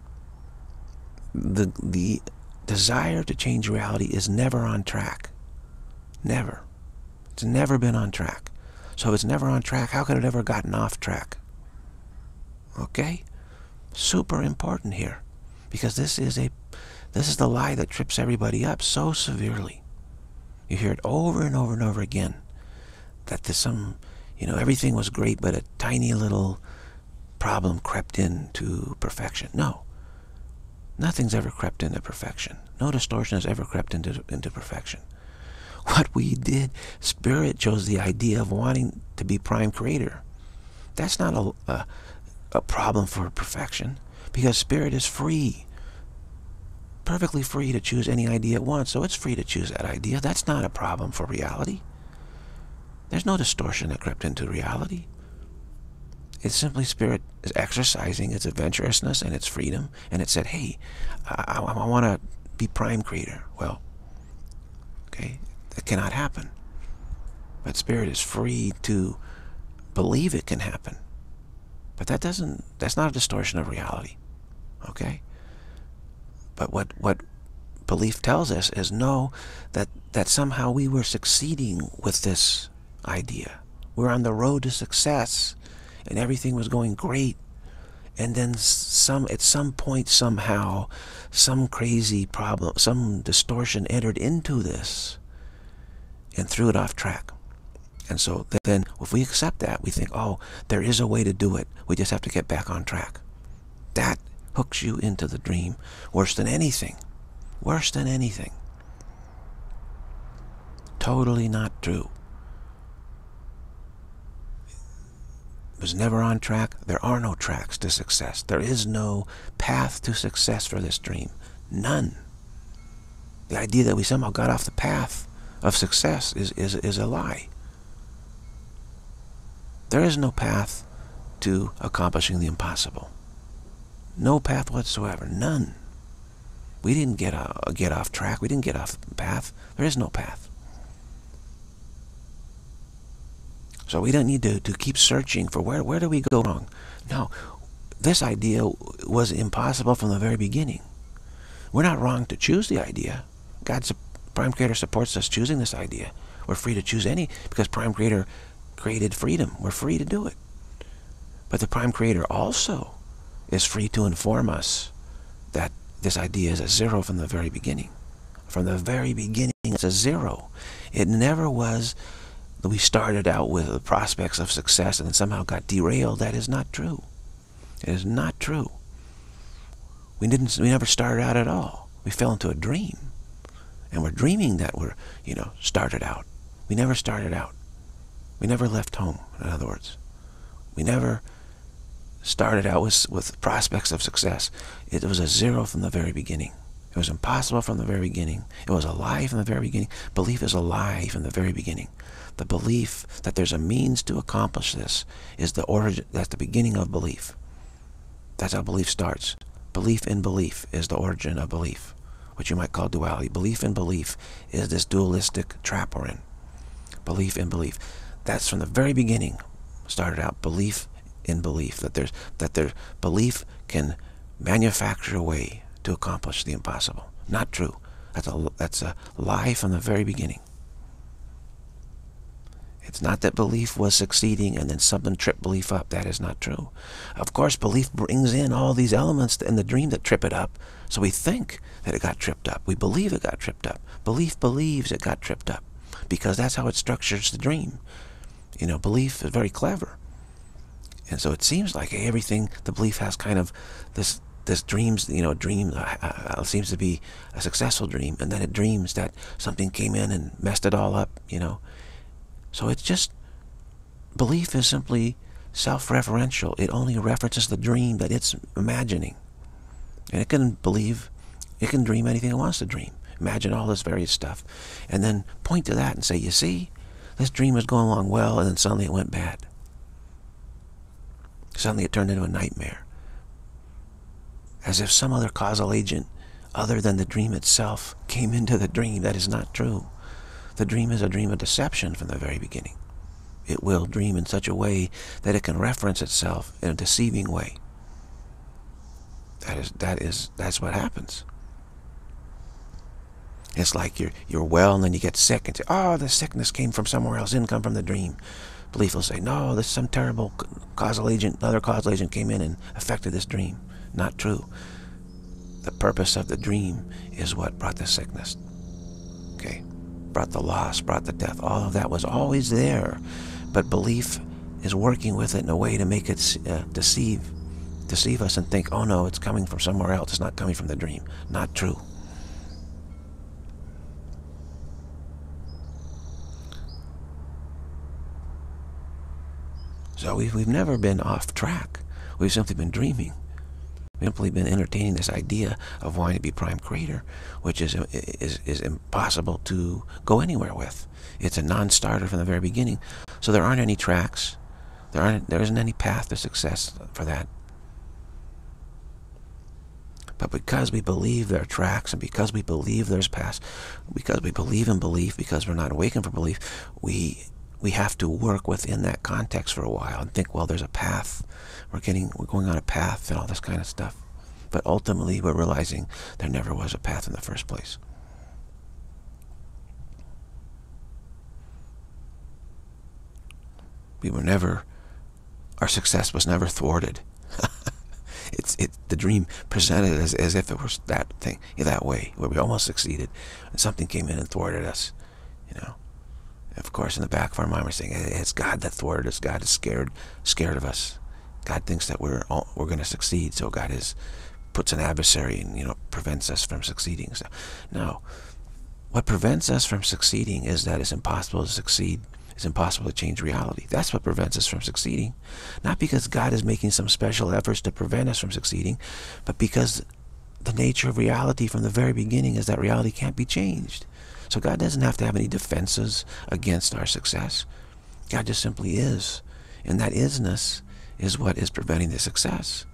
The, the desire to change reality is never on track. Never. It's never been on track. So if it's never on track, how could it ever gotten off track? Okay? Super important here. Because this is a This is the lie that trips everybody up so severely. You hear it over and over and over again. That there's some, you know, everything was great, but a tiny little problem crept into perfection. No. Nothing's ever crept into perfection. No distortion has ever crept into, into perfection. What we did, Spirit chose the idea of wanting to be prime creator. That's not a, a, a problem for perfection, because Spirit is free. Perfectly free to choose any idea it wants, so it's free to choose that idea. That's not a problem for reality. There's no distortion that crept into reality. It's simply Spirit is exercising its adventurousness and its freedom, and it said, hey, I, I, I want to be prime creator. Well, Okay? It cannot happen. But spirit is free to believe it can happen. But that doesn't, that's not a distortion of reality. Okay? But what, what belief tells us is no, that, that somehow we were succeeding with this idea. We're on the road to success, and everything was going great. And then some, at some point, somehow, some crazy problem, some distortion entered into this and threw it off track. And so then, if we accept that, we think, oh, there is a way to do it. We just have to get back on track. That hooks you into the dream worse than anything. Worse than anything. Totally not true. It was never on track. There are no tracks to success. There is no path to success for this dream. None. The idea that we somehow got off the path of success is, is, is a lie. There is no path to accomplishing the impossible. No path whatsoever. None. We didn't get, uh, get off track. We didn't get off the path. There is no path. So we don't need to, to keep searching for where, where do we go wrong. No, this idea was impossible from the very beginning. We're not wrong to choose the idea. God's Prime Creator supports us choosing this idea. We're free to choose any, because Prime Creator created freedom. We're free to do it. But the Prime Creator also is free to inform us that this idea is a zero from the very beginning. From the very beginning, it's a zero. It never was that we started out with the prospects of success and then somehow got derailed. That is not true. It is not true. We didn't. We never started out at all. We fell into a dream, and we're dreaming that we're, you know, started out. We never started out. We never left home. In other words, we never started out with with prospects of success. It was a zero from the very beginning. It was impossible from the very beginning. It was a lie from the very beginning. Belief is a lie from the very beginning. The belief that there's a means to accomplish this is the origin. That's the beginning of belief. That's how belief starts. Belief in belief is the origin of belief, which you might call duality. Belief in belief is this dualistic trap we're in. Belief in belief. That's from the very beginning. Started out belief in belief, that there's that their belief can manufacture a way to accomplish the impossible. Not true. That's a that's a lie from the very beginning. It's not that belief was succeeding and then something tripped belief up. That is not true. Of course, belief brings in all these elements in the dream that trip it up. So we think that it got tripped up. We believe it got tripped up. Belief believes it got tripped up, because that's how it structures the dream. You know, belief is very clever. And so it seems like everything, the belief has kind of this this dreams, you know, dream uh, uh, seems to be a successful dream, and then it dreams that something came in and messed it all up, you know. So it's just, belief is simply self-referential. It only references the dream that it's imagining. And it can believe, it can dream anything it wants to dream. Imagine all this various stuff. And then point to that and say, you see, this dream was going along well, and then suddenly it went bad. Suddenly it turned into a nightmare. As if some other causal agent other than the dream itself came into the dream. That is not true. The dream is a dream of deception from the very beginning. It will dream in such a way that it can reference itself in a deceiving way. That is, that is, that's what happens. It's like you're, you're well and then you get sick and say, oh, the sickness came from somewhere else, didn't come from the dream. Belief will say, no, this is some terrible causal agent, another causal agent came in and affected this dream. Not true. The purpose of the dream is what brought the sickness. Okay? Brought the loss, brought the death. All of that was always there. But belief is working with it in a way to make it uh, deceive, deceive us and think, oh no, it's coming from somewhere else. It's not coming from the dream. Not true. So we've, we've never been off track. We've simply been dreaming. We've simply been entertaining this idea of wanting to be Prime Creator, which is, is, is impossible to go anywhere with. It's a non-starter from the very beginning. So there aren't any tracks. There, aren't, there isn't any path to success for that. But because we believe there are tracks, and because we believe there's past, because we believe in belief, because we're not awakened for belief, we we have to work within that context for a while and think, well, there's a path. We're getting, we're going on a path and all this kind of stuff. But ultimately, we're realizing there never was a path in the first place. We were never, our success was never thwarted. It's it. The dream presented as as if it was that thing, that way, where we almost succeeded, and something came in and thwarted us. You know, of course, in the back of our mind, we're saying it's God that thwarted us. God is scared, scared of us. God thinks that we're all, we're going to succeed, so God is puts an adversary and you know prevents us from succeeding. So, no, what prevents us from succeeding is that it's impossible to succeed. It's impossible to change reality. That's what prevents us from succeeding. Not because God is making some special efforts to prevent us from succeeding, but because the nature of reality from the very beginning is that reality can't be changed. So God doesn't have to have any defenses against our success. God just simply is. And that isness is what is preventing the success.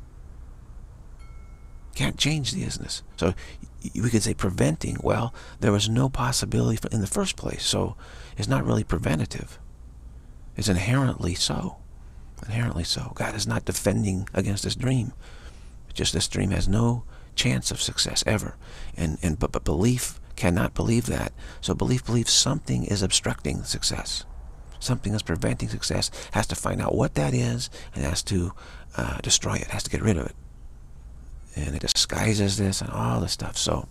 Can't change the isness. So we could say preventing. Well, there was no possibility in the first place. So it's not really preventative. It's inherently so. Inherently so. God is not defending against this dream. It's just this dream has no chance of success ever. And and but, but belief cannot believe that. So belief believes something is obstructing success. Something is preventing success. Has to find out what that is and has to uh, destroy it. Has to get rid of it. And it disguises this and all this stuff. So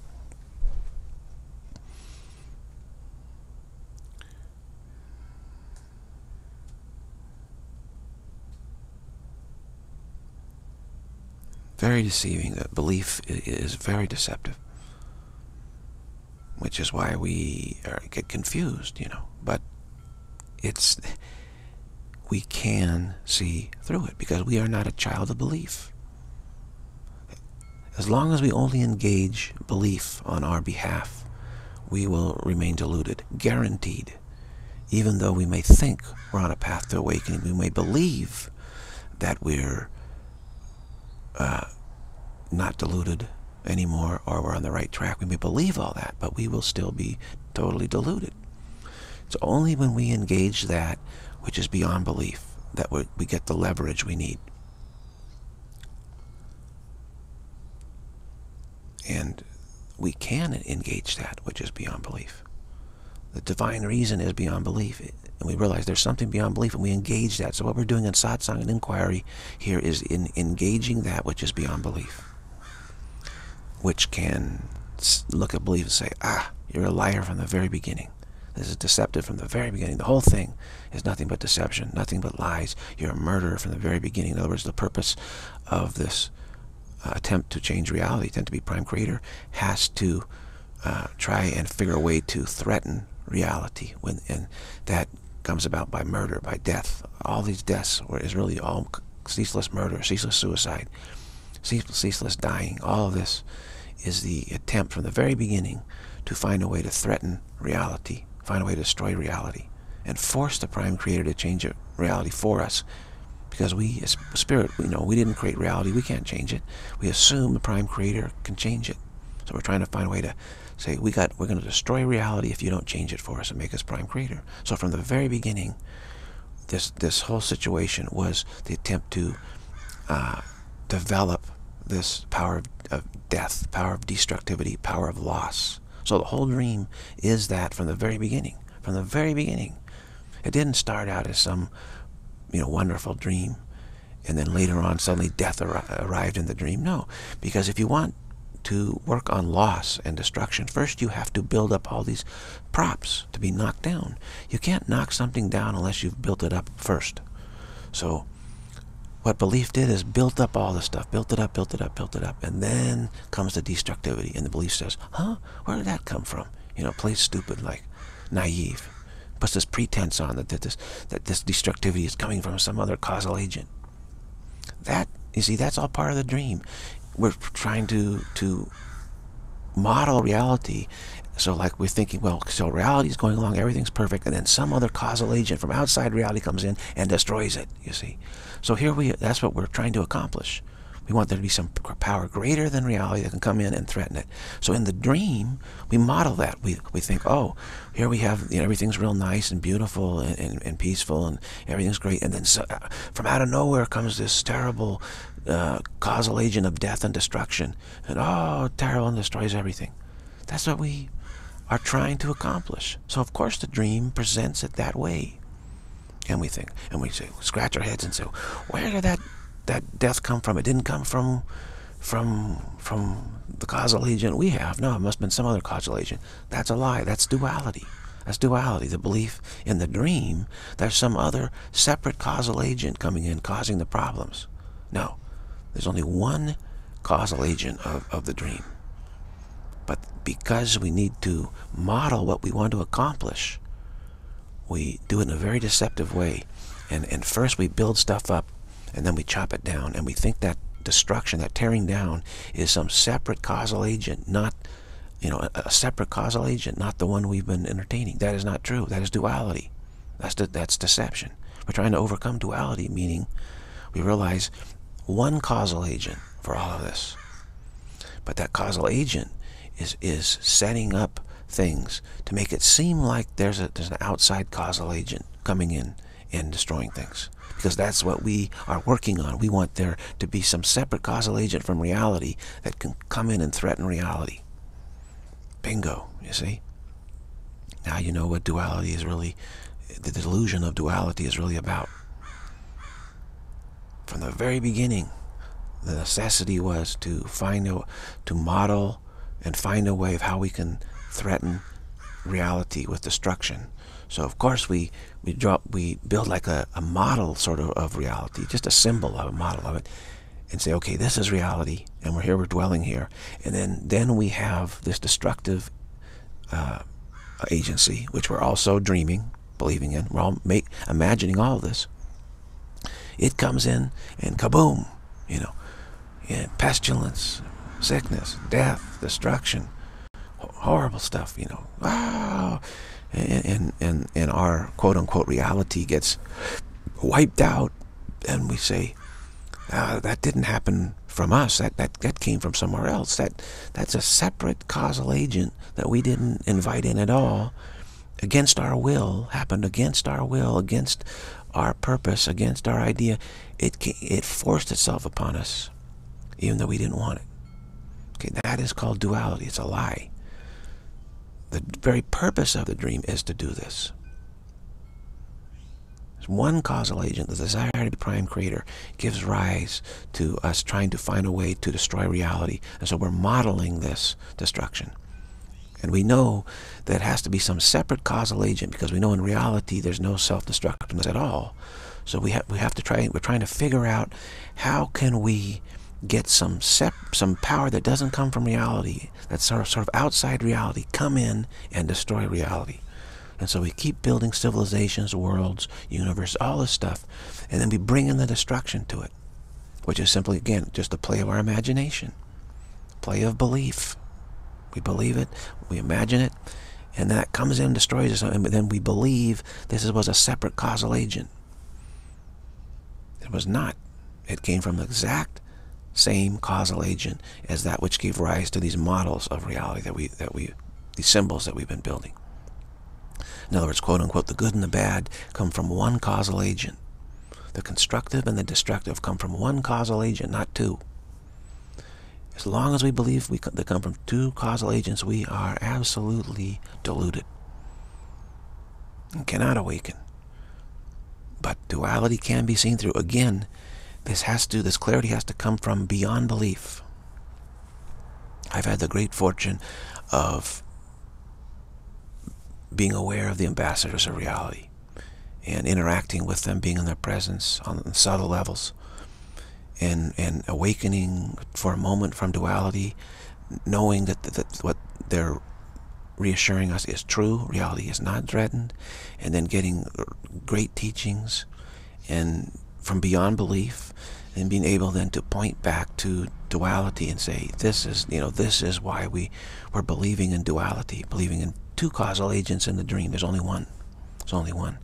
very deceiving. That belief is very deceptive, which is why we are, get confused, you know. But it's we can see through it because we are not a child of belief. As long as we only engage belief on our behalf, we will remain deluded, guaranteed. Even though we may think we're on a path to awakening, we may believe that we're uh, not deluded anymore or we're on the right track. We may believe all that, but we will still be totally deluded. It's only when we engage that which is beyond belief that we, we get the leverage we need. And we can engage that which is beyond belief. The divine reason is beyond belief. And we realize there's something beyond belief, and we engage that. So what we're doing in satsang and inquiry here is in engaging that which is beyond belief, which can look at belief and say, ah, you're a liar from the very beginning. This is deceptive from the very beginning. The whole thing is nothing but deception, nothing but lies. You're a murderer from the very beginning. In other words, the purpose of this uh, attempt to change reality, attempt to be prime creator, has to uh, try and figure a way to threaten reality. When and that comes about by murder, by death. All these deaths where is really all ceaseless murder, ceaseless suicide, ceaseless dying. All of this is the attempt from the very beginning to find a way to threaten reality, find a way to destroy reality, and force the prime creator to change reality for us. Because we, as spirit, we know we didn't create reality. We can't change it. We assume the prime creator can change it. So we're trying to find a way to say, we got, we're going to destroy reality if you don't change it for us and make us prime creator. So from the very beginning, this this whole situation was the attempt to uh, develop this power of, of death, power of destructivity, power of loss. So the whole dream is that from the very beginning. From the very beginning. It didn't start out as some, you know, wonderful dream, and then later on suddenly death ar arrived in the dream. No, because if you want to work on loss and destruction, first you have to build up all these props to be knocked down. You can't knock something down unless you've built it up first. So what belief did is built up all this stuff, built it up, built it up, built it up, and then comes the destructivity, and the belief says, huh, where did that come from? You know, plays stupid, like naive, puts this pretense on that, that this that this destructivity is coming from some other causal agent. That, you see, that's all part of the dream. We're trying to to model reality. So like we're thinking, well, so reality is going along, everything's perfect, and then some other causal agent from outside reality comes in and destroys it, you see. So here we, that's what we're trying to accomplish. We want there to be some power greater than reality that can come in and threaten it. So in the dream, we model that. We, we think, oh, here we have, you know, everything's real nice and beautiful and, and, and peaceful and everything's great. And then so, uh, from out of nowhere comes this terrible uh, causal agent of death and destruction. And oh, terrible, and destroys everything. That's what we are trying to accomplish. So of course the dream presents it that way. And we think, and we say, scratch our heads and say, where did that that death come from? It didn't come from from from the causal agent we have. No, it must have been some other causal agent. That's a lie. That's duality. That's duality. The belief in the dream there's some other separate causal agent coming in causing the problems. No, there's only one causal agent of, of the dream. But because we need to model what we want to accomplish, we do it in a very deceptive way. And, and first we build stuff up, and then we chop it down, and we think that destruction, that tearing down, is some separate causal agent, not, you know, a, a separate causal agent, not the one we've been entertaining. That is not true. That is duality. That's de that's deception. We're trying to overcome duality, meaning we realize one causal agent for all of this. But that causal agent is is setting up things to make it seem like there's a there's an outside causal agent coming in and destroying things. Because that's what we are working on. We want there to be some separate causal agent from reality that can come in and threaten reality. Bingo, you see? Now you know what duality is really, the delusion of duality is really about. From the very beginning, the necessity was to find a, to model and find a way of how we can threaten reality with destruction. So of course we we draw we build like a, a model sort of of reality, just a symbol of a model of it, and say, okay, this is reality, and we're here, we're dwelling here, and then then we have this destructive uh, agency, which we're also dreaming, believing in. We're all make imagining all of this. It comes in and kaboom, you know, yeah, pestilence, sickness, death, destruction, horrible stuff, you know. Wow. And, and, and our quote-unquote reality gets wiped out, and we say, ah, that didn't happen from us, that, that, that came from somewhere else. That, that's a separate causal agent that we didn't invite in at all, against our will, happened against our will, against our purpose, against our idea. It, it forced itself upon us, even though we didn't want it. Okay, that is called duality. It's a lie. The very purpose of the dream is to do this. There's one causal agent, the desire to be prime creator, gives rise to us trying to find a way to destroy reality. And so we're modeling this destruction. And we know that it has to be some separate causal agent, because we know in reality there's no self-destructiveness at all. So we have we have to try. We're trying to figure out how can we get some sep some power that doesn't come from reality, that's sort of, sort of outside reality, come in and destroy reality. And so we keep building civilizations, worlds, universe, all this stuff, and then we bring in the destruction to it, which is simply, again, just a play of our imagination, play of belief. We believe it, we imagine it, and that comes in and destroys us, and then we believe this was a separate causal agent. It was not. It came from the exact same causal agent as that which gave rise to these models of reality that we that we these symbols that we've been building. In other words, quote unquote, the good and the bad come from one causal agent. The constructive and the destructive come from one causal agent, not two. As long as we believe we they come from two causal agents, we are absolutely deluded and cannot awaken. But duality can be seen through. Again, This has to, this clarity has to come from beyond belief. I've had the great fortune of being aware of the ambassadors of reality and interacting with them, being in their presence on subtle levels, and and awakening for a moment from duality, knowing that, that, that what they're reassuring us is true, reality is not threatened, and then getting great teachings and from beyond belief, and being able then to point back to duality and say, this is, you know, this is why we we're believing in duality, believing in two causal agents in the dream. There's only one. There's only one.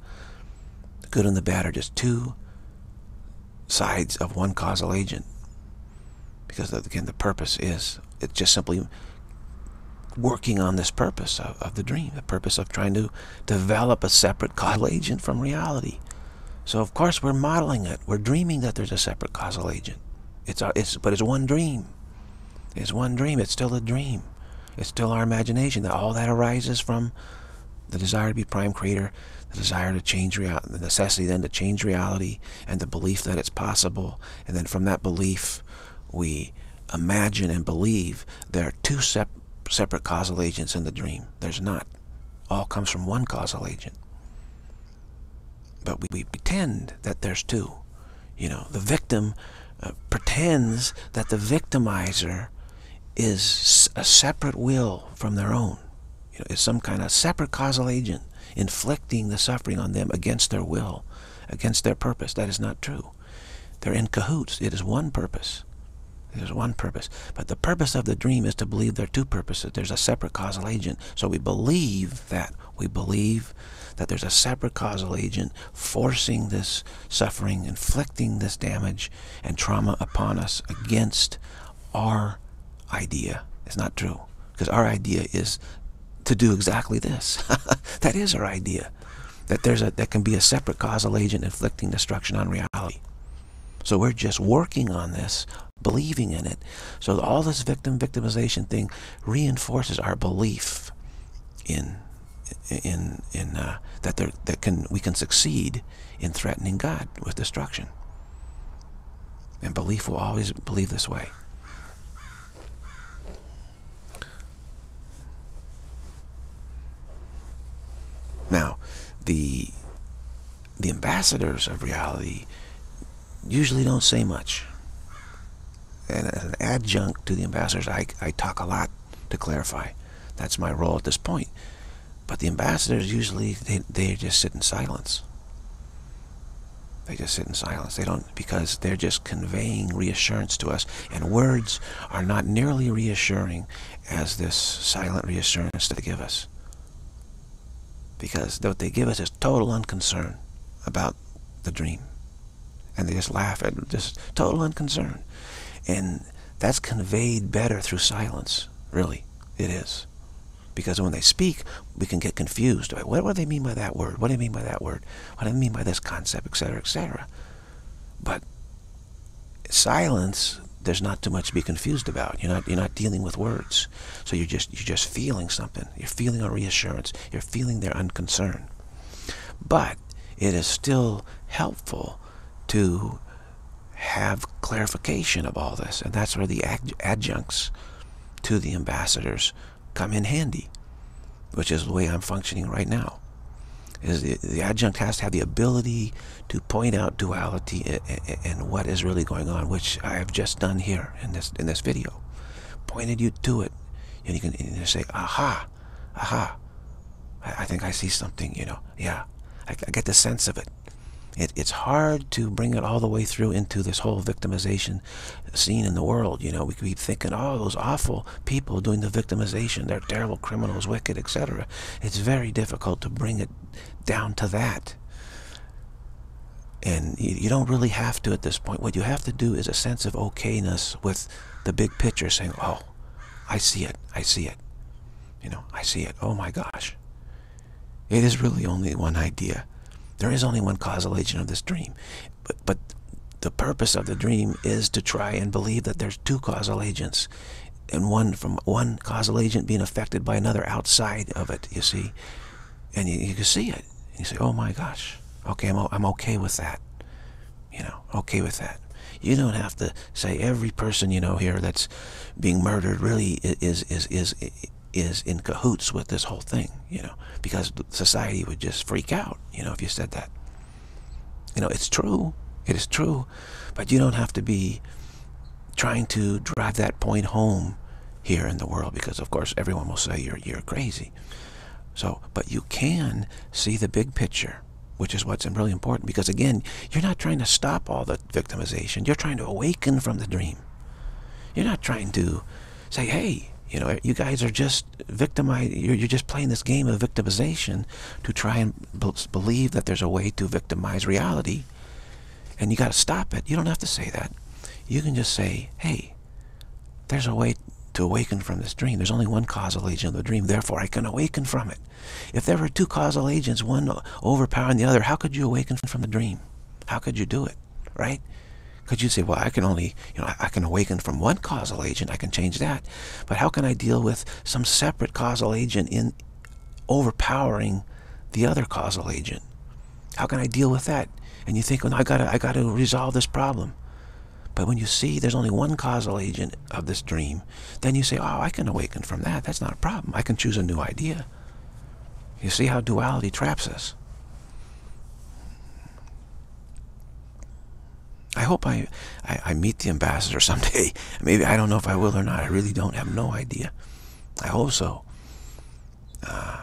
The good and the bad are just two sides of one causal agent. Because again, the purpose is, it's just simply working on this purpose of, of the dream, the purpose of trying to develop a separate causal agent from reality. So of course we're modeling it. We're dreaming that there's a separate causal agent. It's, our, it's but it's one dream. It's one dream. It's still a dream. It's still our imagination. That all that arises from the desire to be prime creator, the desire to change reality, the necessity then to change reality, and the belief that it's possible. And then from that belief, we imagine and believe there are two sep separate causal agents in the dream. There's not. All comes from one causal agent. But we, we pretend that there's two. You know, the victim uh, pretends that the victimizer is a separate will from their own. You know, it's some kind of separate causal agent inflicting the suffering on them against their will, against their purpose. That is not true. They're in cahoots. It is one purpose. There's one purpose. But the purpose of the dream is to believe there are two purposes. There's a separate causal agent. So we believe that. We believe that there's a separate causal agent forcing this suffering, inflicting this damage and trauma upon us against our idea. It's not true. Because our idea is to do exactly this. That is our idea. That there's a there can be a separate causal agent inflicting destruction on reality. So we're just working on this, believing in it. So all this victim victimization thing reinforces our belief in in in uh, that there that can we can succeed in threatening God with destruction. And belief will always believe this way. Now, the the ambassadors of reality usually don't say much. And as an adjunct to the ambassadors, I, I talk a lot to clarify. That's my role at this point. But the ambassadors usually, they, they just sit in silence. They just sit in silence. They don't, because they're just conveying reassurance to us. And words are not nearly reassuring as this silent reassurance that they give us. Because what they give us is total unconcern about the dream. And they just laugh at just total unconcern. And that's conveyed better through silence. Really, it is. Because when they speak, we can get confused. What, what do they mean by that word? What do they mean by that word? What do they mean by this concept, et cetera, et cetera. But silence, there's not too much to be confused about. You're not you're not dealing with words. So you're just you're just feeling something. You're feeling a reassurance. You're feeling their unconcern. But it is still helpful to have clarification of all this, and that's where the adjuncts to the ambassadors come in handy, which is the way I'm functioning right now. Is the, the adjunct has to have the ability to point out duality and what is really going on, which I have just done here in this in this video. Pointed you to it, and you can, and you say, aha, aha, I, I think I see something, you know, yeah, I, I get the sense of it. It, it's hard to bring it all the way through into this whole victimization scene in the world. You know, we keep thinking, oh, those awful people doing the victimization, they're terrible criminals, wicked, et cetera. It's very difficult to bring it down to that. And you, you don't really have to at this point. What you have to do is a sense of okayness with the big picture, saying, oh, I see it, I see it. You know, I see it. Oh my gosh. It is really only one idea. There is only one causal agent of this dream. But, but the purpose of the dream is to try and believe that there's two causal agents. And one from one causal agent being affected by another outside of it, you see. And you, you can see it. And you say, oh my gosh. Okay, I'm, I'm okay with that. You know, okay with that. You don't have to say every person, you know, here that's being murdered really is, is, is, is is in cahoots with this whole thing, you know, because society would just freak out, you know, if you said that. You know, it's true. It is true. But you don't have to be trying to drive that point home here in the world, because, of course, everyone will say you're, you're crazy. So, but you can see the big picture, which is what's really important, because, again, you're not trying to stop all the victimization. You're trying to awaken from the dream. You're not trying to say, hey, you know, you guys are just victimized. You're, you're just playing this game of victimization to try and be believe that there's a way to victimize reality. And you got to stop it. You don't have to say that. You can just say, hey, There's a way to awaken from this dream. There's only one causal agent of the dream, therefore I can awaken from it. If there were two causal agents, one overpowering the other, how could you awaken from the dream? How could you do it, right? Could you say, well, I can only, you know, I can awaken from one causal agent, I can change that. But how can I deal with some separate causal agent in overpowering the other causal agent? How can I deal with that? And you think, well, I gotta, I gotta resolve this problem. But when you see there's only one causal agent of this dream, then you say, oh, I can awaken from that. That's not a problem. I can choose a new idea. You see how duality traps us. I hope I, I, I meet the ambassador someday. Maybe, I don't know if I will or not. I really don't have no idea. I hope so. Uh,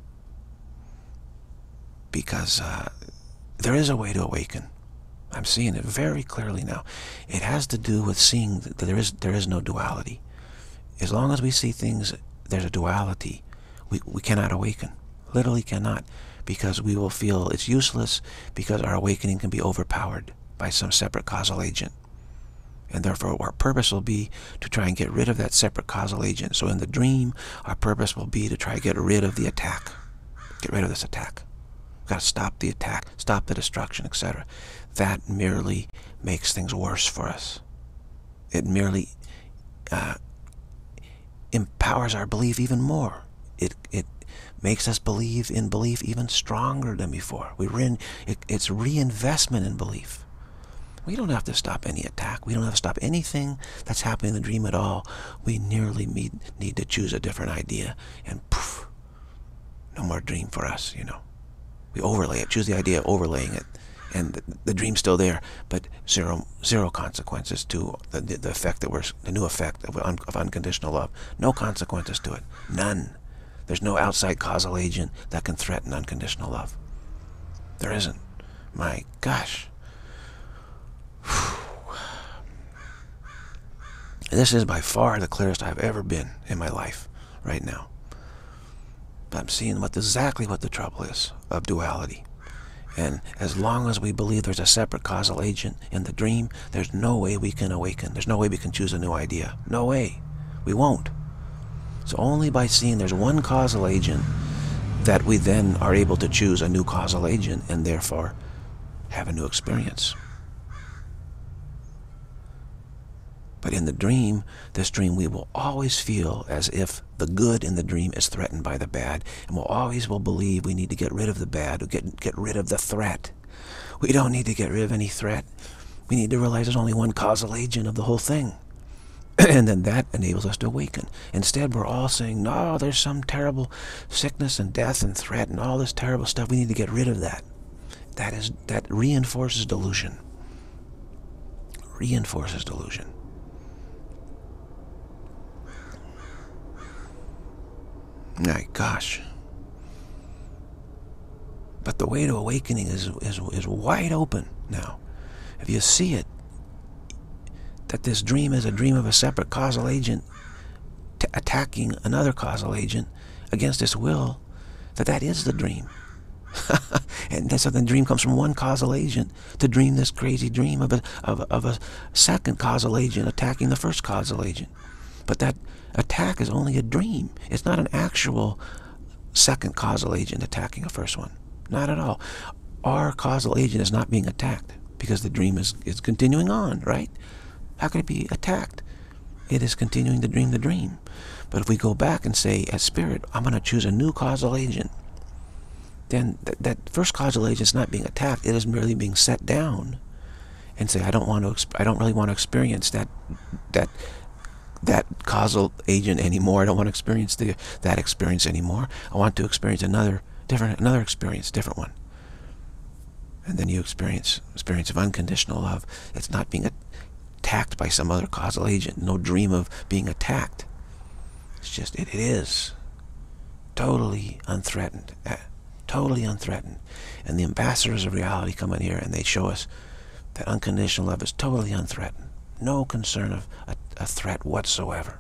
because uh, there is a way to awaken. I'm seeing it very clearly now. It has to do with seeing that there is there is no duality. As long as we see things, there's a duality, we, we cannot awaken. Literally cannot, because we will feel it's useless, because our awakening can be overpowered by some separate causal agent. And therefore our purpose will be to try and get rid of that separate causal agent. So in the dream, our purpose will be to try to get rid of the attack. Get rid of this attack. We've got to stop the attack, stop the destruction, et cetera. That merely makes things worse for us. It merely uh, empowers our belief even more. It it makes us believe in belief even stronger than before. We re it, it's reinvestment in belief. We don't have to stop any attack. We don't have to stop anything that's happening in the dream at all. We merely need, need to choose a different idea, and poof, no more dream for us, you know. We overlay it, choose the idea of overlaying it, and the, the dream's still there, but zero zero consequences to the, the, the effect that we're, the new effect of, un, of unconditional love. No consequences to it. None. There's no outside causal agent that can threaten unconditional love. There isn't. My gosh. This is by far the clearest I've ever been in my life right now. But I'm seeing what exactly what the trouble is of duality. And as long as we believe there's a separate causal agent in the dream, there's no way we can awaken. There's no way we can choose a new idea. No way. We won't. So only by seeing there's one causal agent that we then are able to choose a new causal agent and therefore have a new experience. But in the dream, this dream, we will always feel as if the good in the dream is threatened by the bad, and we'll always will believe we need to get rid of the bad, or get, get rid of the threat. We don't need to get rid of any threat. We need to realize there's only one causal agent of the whole thing. And then that enables us to awaken. Instead, we're all saying, no, there's some terrible sickness and death and threat and all this terrible stuff. We need to get rid of that. That is, that reinforces delusion. Reinforces delusion. My gosh. But the way to awakening is, is, is wide open now. If you see it, that this dream is a dream of a separate causal agent t attacking another causal agent against its will, that that is the dream. And that's how the dream comes from one causal agent to dream this crazy dream of a, of, of a second causal agent attacking the first causal agent. But that attack is only a dream. It's not an actual second causal agent attacking a first one. Not at all. Our causal agent is not being attacked because the dream is, is continuing on, right? How can it be attacked? It is continuing to dream the dream. But if we go back and say, as spirit, I'm going to choose a new causal agent, then th that first causal agent is not being attacked. It is merely being set down and say, I don't want to, I don't really want to experience that, that, that causal agent anymore. I don't want to experience the, that experience anymore. I want to experience another, different, another experience, different one. And then you experience experience of unconditional love. It's not being attacked by some other causal agent. No dream of being attacked. It's just, it, it is totally unthreatened. Uh, totally unthreatened. And the ambassadors of reality come in here and they show us that unconditional love is totally unthreatened. No concern of a, a threat whatsoever.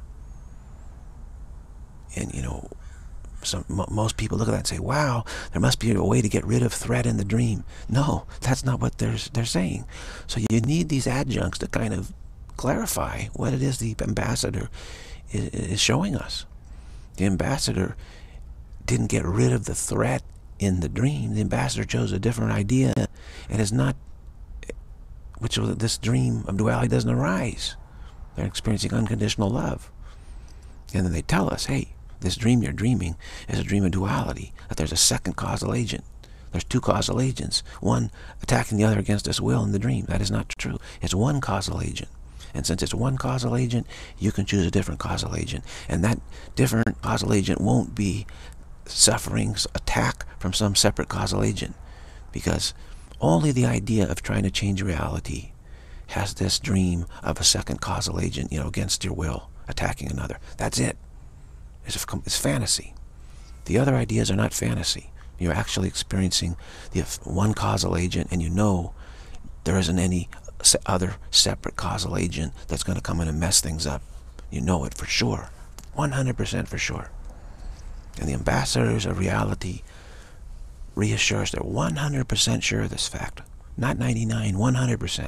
And, you know, some, most people look at that and say, wow, there must be a way to get rid of threat in the dream. No, that's not what they're, they're saying. So you need these adjuncts to kind of clarify what it is the ambassador is, is showing us. The ambassador didn't get rid of the threat in the dream. The ambassador chose a different idea, and is not, which this dream of duality doesn't arise. They're experiencing unconditional love. And then they tell us, hey, this dream you're dreaming is a dream of duality, that there's a second causal agent. There's two causal agents, one attacking the other against its will in the dream. That is not true. It's one causal agent. And since it's one causal agent, you can choose a different causal agent. And that different causal agent won't be suffering attack from some separate causal agent, because only the idea of trying to change reality has this dream of a second causal agent, you know, against your will, attacking another. That's it. It's, a, it's fantasy. The other ideas are not fantasy. You're actually experiencing the one causal agent, and you know there isn't any other separate causal agent that's going to come in and mess things up. You know it for sure. one hundred percent for sure. And the ambassadors of reality reassure us they're one hundred percent sure of this fact. Not ninety-nine, one hundred percent.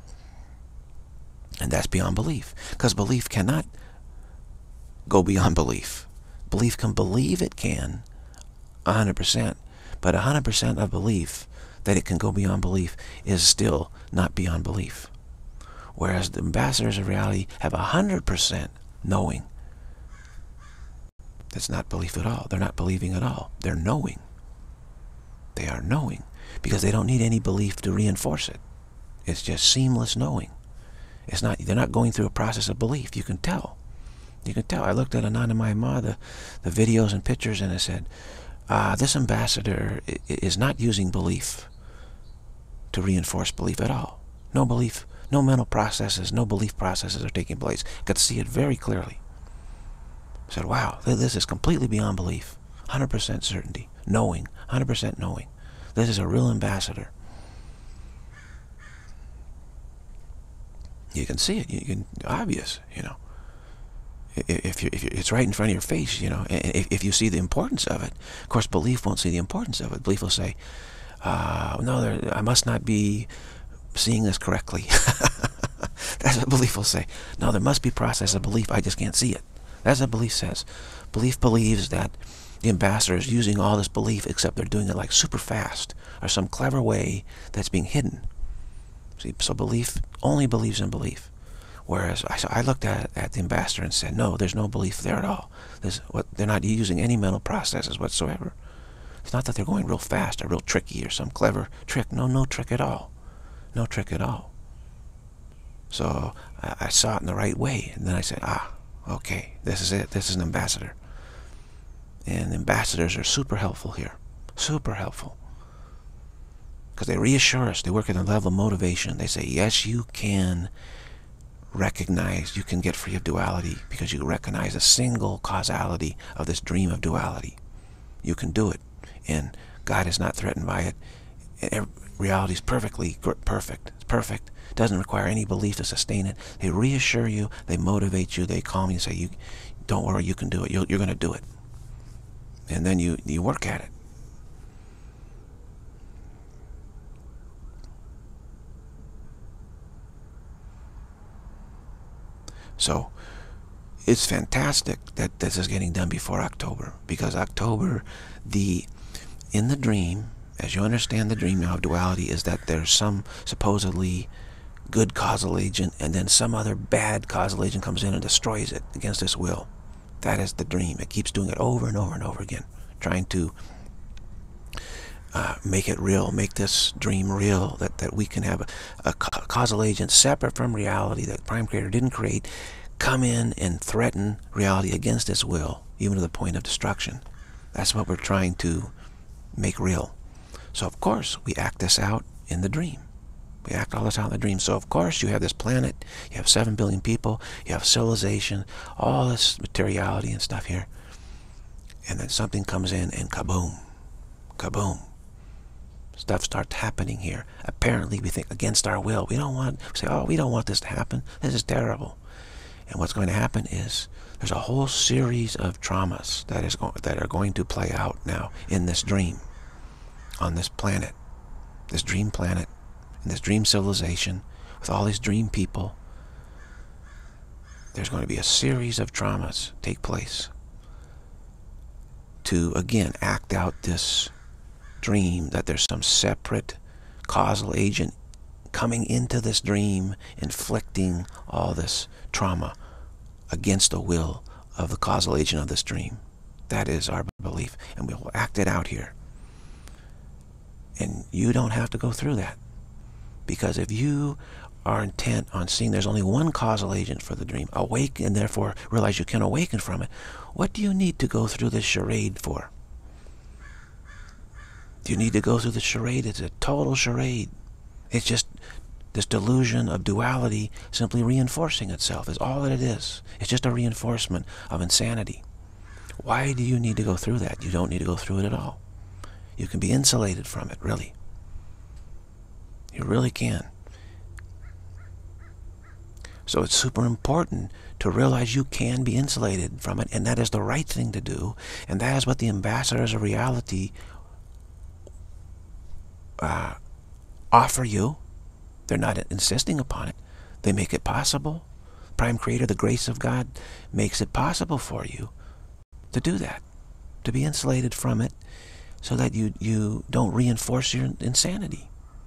And that's beyond belief. Because belief cannot go beyond belief. Belief can believe it can, one hundred percent. But one hundred percent of belief that it can go beyond belief is still not beyond belief. Whereas the ambassadors of reality have one hundred percent knowing. That's not belief at all. They're not believing at all. They're knowing. They are knowing. Because they don't need any belief to reinforce it. It's just seamless knowing. It's not, they're not going through a process of belief. You can tell. You can tell. I looked at Ananda Ma, the, the videos and pictures, and I said, uh, this ambassador is not using belief to reinforce belief at all. No belief, no mental processes, no belief processes are taking place. I could see it very clearly. I said, wow, this is completely beyond belief. one hundred percent certainty. Knowing. one hundred percent knowing. This is a real ambassador. You can see it. You can, obvious, you know. If, you, if you, it's right in front of your face, you know, if, if you see the importance of it. Of course, belief won't see the importance of it. Belief will say, uh, no, there, I must not be seeing this correctly. That's what belief will say. No, there must be process of belief. I just can't see it. That's what belief says. Belief believes that the ambassador is using all this belief, except they're doing it like super fast, or some clever way that's being hidden. See, so belief only believes in belief. Whereas I, I looked at, at the ambassador and said, no, there's no belief there at all. There's, what, they're not using any mental processes whatsoever. It's not that they're going real fast or real tricky or some clever trick. No, no trick at all. No trick at all. So I, I saw it in the right way. And then I said, ah, okay, this is it. This is an ambassador. And ambassadors are super helpful here. Super helpful. Because they reassure us. They work at a level of motivation. They say, yes, you can recognize, you can get free of duality because you recognize a single causality of this dream of duality. You can do it. And God is not threatened by it. Reality is perfectly perfect. It's perfect. It doesn't require any belief to sustain it. They reassure you. They motivate you. They calm you and say, "You, don't worry, you can do it. You're, you're going to do it." And then you, you work at it. So it's fantastic that this is getting done before October, because October, the in the dream, as you understand the dream now of duality, is that there's some supposedly good causal agent, and then some other bad causal agent comes in and destroys it against its will. That is the dream. It keeps doing it over and over and over again, trying to uh, make it real, make this dream real, that, that we can have a, a causal agent separate from reality that Prime Creator didn't create, come in and threaten reality against its will, even to the point of destruction. That's what we're trying to make real. So of course we act this out in the dream. We act all this out in the dream. So of course you have this planet, you have seven billion people, you have civilization, all this materiality and stuff here. And then something comes in and kaboom, kaboom. Stuff starts happening here. Apparently we think against our will. We don't want, we say, oh, we don't want this to happen. This is terrible. And what's going to happen is there's a whole series of traumas that is go that are going to play out now in this dream, on this planet, this dream planet, in this dream civilization, with all these dream people. there's going to be a series of traumas take place to, again, act out this dream that there's some separate causal agent coming into this dream, inflicting all this trauma against the will of the causal agent of this dream. That is our belief, and we will act it out here. And you don't have to go through that, because if you are intent on seeing there's only one causal agent for the dream, awake, and therefore realize you can awaken from it, what do you need to go through this charade for? Do you need to go through the charade? It's a total charade. It's just this delusion of duality simply reinforcing itself is all that it is. It's just a reinforcement of insanity. Why do you need to go through that? You don't need to go through it at all. You can be insulated from it, really. You really can. So it's super important to realize you can be insulated from it, and that is the right thing to do, and that is what the ambassadors of reality uh, offer you. They're not insisting upon it. They make it possible. Prime Creator, the grace of God, makes it possible for you to do that, to be insulated from it, so that you, you don't reinforce your insanity.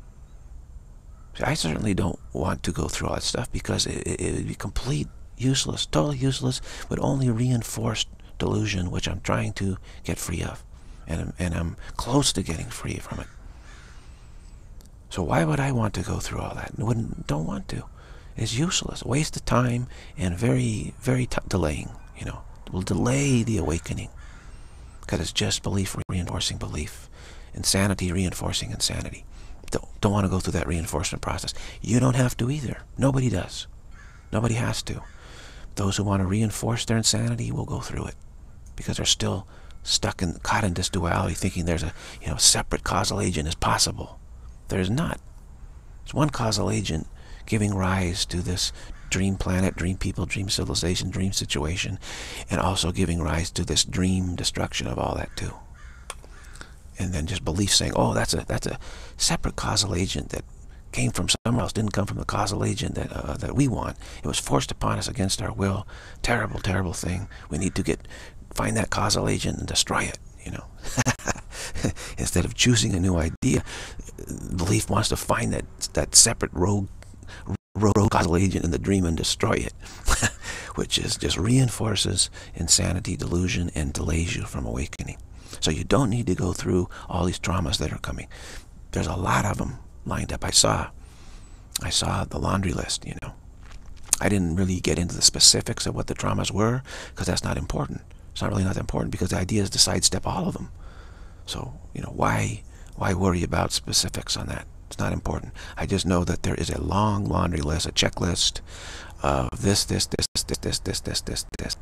I certainly don't want to go through all that stuff, because it, it, it would be complete useless, totally useless, would only reinforce delusion, which I'm trying to get free of, and, and I'm close to getting free from it. So why would I want to go through all that? Wouldn't, don't want to. It's useless, waste of time, and very, very t delaying. You know, it will delay the awakening, because it's just belief reinforcing belief, insanity reinforcing insanity. Don't, don't want to go through that reinforcement process. You don't have to either. Nobody does. Nobody has to. Those who want to reinforce their insanity will go through it, because they're still stuck in, caught in this duality, thinking there's a, you know, separate causal agent is possible. There's not. There's one causal agent giving rise to this dream planet, dream people, dream civilization, dream situation, and also giving rise to this dream destruction of all that too. And then just belief saying, oh, that's a that's a separate causal agent that came from somewhere else, didn't come from the causal agent that uh, that we want. It was forced upon us against our will. Terrible, terrible thing. We need to get find that causal agent and destroy it, you know. Instead of choosing a new idea, belief wants to find that that separate rogue, rogue causal agent in the dream and destroy it, which is just reinforces insanity, delusion, and delays you from awakening. So you don't need to go through all these traumas that are coming. There's a lot of them lined up. I saw, I saw the laundry list. You know, I didn't really get into the specifics of what the traumas were, because that's not important. It's not really not important, because the idea is to sidestep all of them. So, you know, why why worry about specifics on that? It's not important. I just know that there is a long laundry list, a checklist of this, this, this, this, this, this, this, this, this.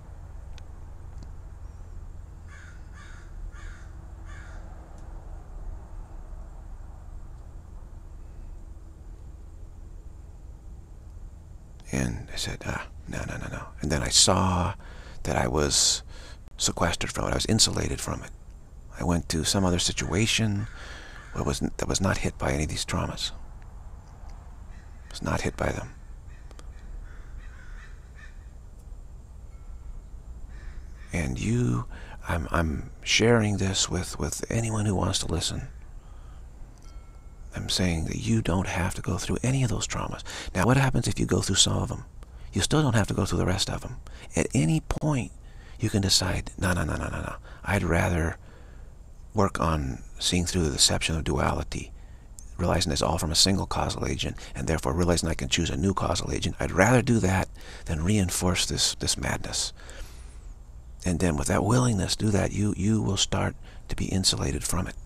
And I said, ah, no, no, no, no. And then I saw that I was sequestered from it. I was insulated from it. I went to some other situation that was, that was not hit by any of these traumas. I was not hit by them. And you, I'm, I'm sharing this with, with anyone who wants to listen. I'm saying that you don't have to go through any of those traumas. Now, what happens if you go through some of them? You still don't have to go through the rest of them. At any point, you can decide, no, no, no, no, no, no. I'd rather work on seeing through the deception of duality, realizing it's all from a single causal agent, and therefore realizing I can choose a new causal agent. I'd rather do that than reinforce this, this madness. And then with that willingness to do that, you, you will start to be insulated from it.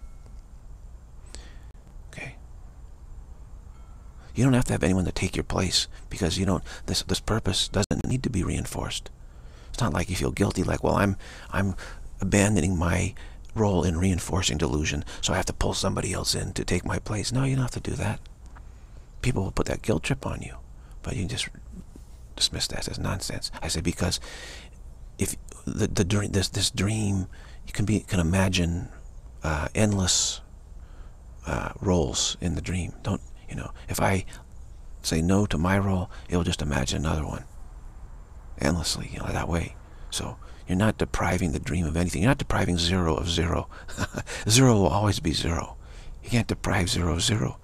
You don't have to have anyone to take your place, because you don't. This this purpose doesn't need to be reinforced. It's not like you feel guilty, like, well, I'm I'm abandoning my role in reinforcing delusion, so I have to pull somebody else in to take my place. No, you don't have to do that. People will put that guilt trip on you, but you can just dismiss that as nonsense. I say, because if the the dream, this this dream, you can be can imagine uh, endless uh, roles in the dream. Don't. You know, if I say no to my role, it'll just imagine another one. endlessly, you know, that way. So you're not depriving the dream of anything. You're not depriving zero of zero. Zero will always be zero. You can't deprive zero of zero.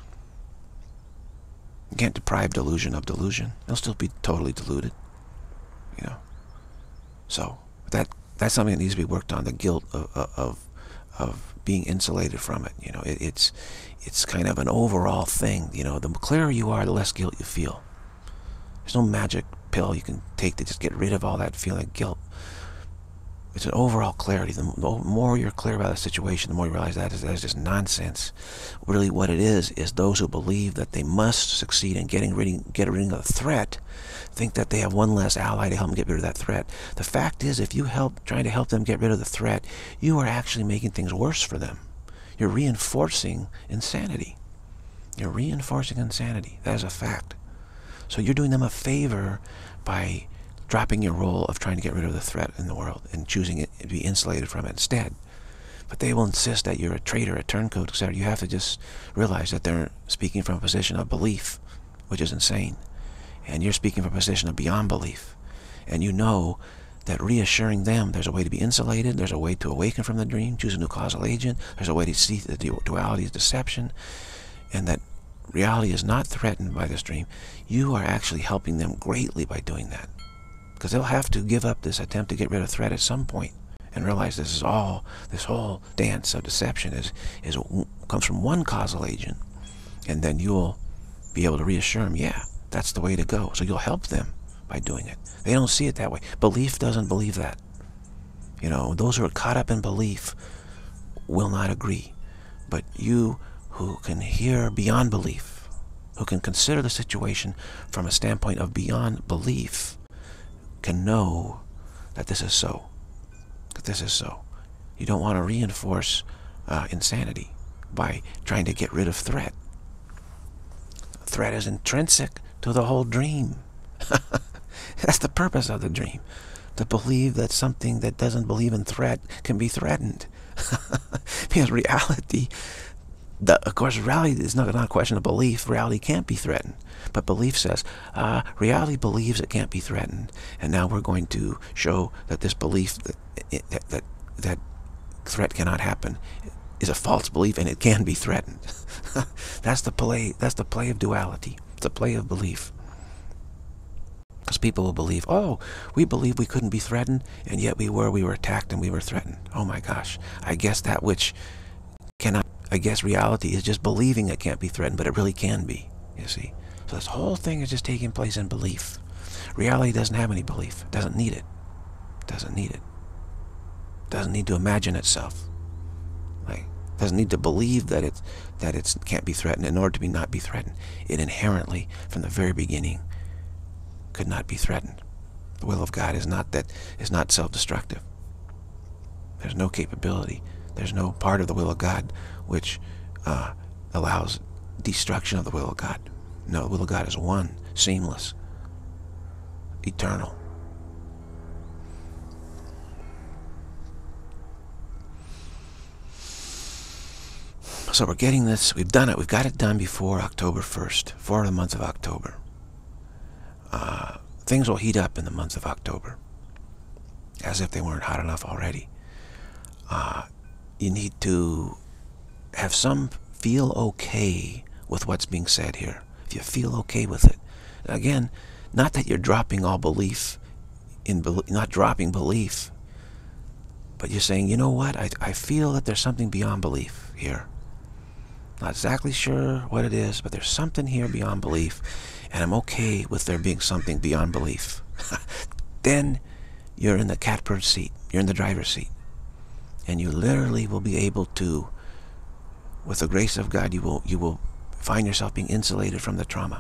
You can't deprive delusion of delusion. It'll still be totally deluded. You know. So that that's something that needs to be worked on. The guilt of of of being insulated from it. You know, it, it's it's kind of an overall thing. You know, the clearer you are, the less guilt you feel. There's no magic pill you can take to just get rid of all that feeling of guilt. It's an overall clarity. The more you're clear about the situation, the more you realize that is, that is just nonsense. Really what it is, is those who believe that they must succeed in getting rid, get rid of the threat, think that they have one less ally to help them get rid of that threat. The fact is, if you help, trying to help them get rid of the threat, you are actually making things worse for them. You're reinforcing insanity. You're reinforcing insanity. That is a fact. So you're doing them a favor by dropping your role of trying to get rid of the threat in the world and choosing it to be insulated from it instead. But they will insist that you're a traitor, a turncoat, et cetera. You have to just realize that they're speaking from a position of belief, which is insane. And you're speaking from a position of beyond belief. And you know that reassuring them there's a way to be insulated, there's a way to awaken from the dream, choose a new causal agent, there's a way to see that the duality is deception, and that reality is not threatened by this dream. You are actually helping them greatly by doing that. Because they'll have to give up this attempt to get rid of threat at some point and realize this is all, this whole dance of deception is, is comes from one causal agent. And then you'll be able to reassure them, yeah, that's the way to go. So you'll help them by doing it. They don't see it that way. Belief doesn't believe that. You know, those who are caught up in belief will not agree. But you who can hear beyond belief, who can consider the situation from a standpoint of beyond belief, can know that this is so. That this is so. You don't want to reinforce uh, insanity by trying to get rid of threat. Threat is intrinsic to the whole dream. That's the purpose of the dream. To believe that something that doesn't believe in threat can be threatened. Because reality, the, of course, reality is not, not a question of belief. Reality can't be threatened. But belief says, uh, reality believes it can't be threatened. And now we're going to show that this belief that, that, that, that threat cannot happen is a false belief and it can be threatened. That's the play, that's the play of duality. It's the play of belief. Because people will believe, oh, we believe we couldn't be threatened, and yet we were, we were attacked and we were threatened. Oh my gosh, I guess that which cannot, I guess reality is just believing it can't be threatened, but it really can be, you see. So this whole thing is just taking place in belief. Reality doesn't have any belief, it doesn't need it. It doesn't need it. It doesn't need to imagine itself. Like, it doesn't need to believe that it, that it can't be threatened in order to be not be threatened. It inherently, from the very beginning, could not be threatened. The will of God is not that is not self-destructive. There's no capability. There's no part of the will of God which uh, allows destruction of the will of God. No, the will of God is one, seamless, eternal. So we're getting this, we've done it, we've got it done before October first, for the month of October. Uh, things will heat up in the month of October, as if they weren't hot enough already. Uh, you need to have some feel okay with what's being said here. If you feel okay with it, again, not that you're dropping all belief in, not dropping belief, but you're saying, you know what, I, I feel that there's something beyond belief here. Not exactly sure what it is, but there's something here beyond belief, and I'm okay with there being something beyond belief. Then you're in the catbird seat, you're in the driver's seat, and you literally will be able to, with the grace of God, you will you will find yourself being insulated from the trauma.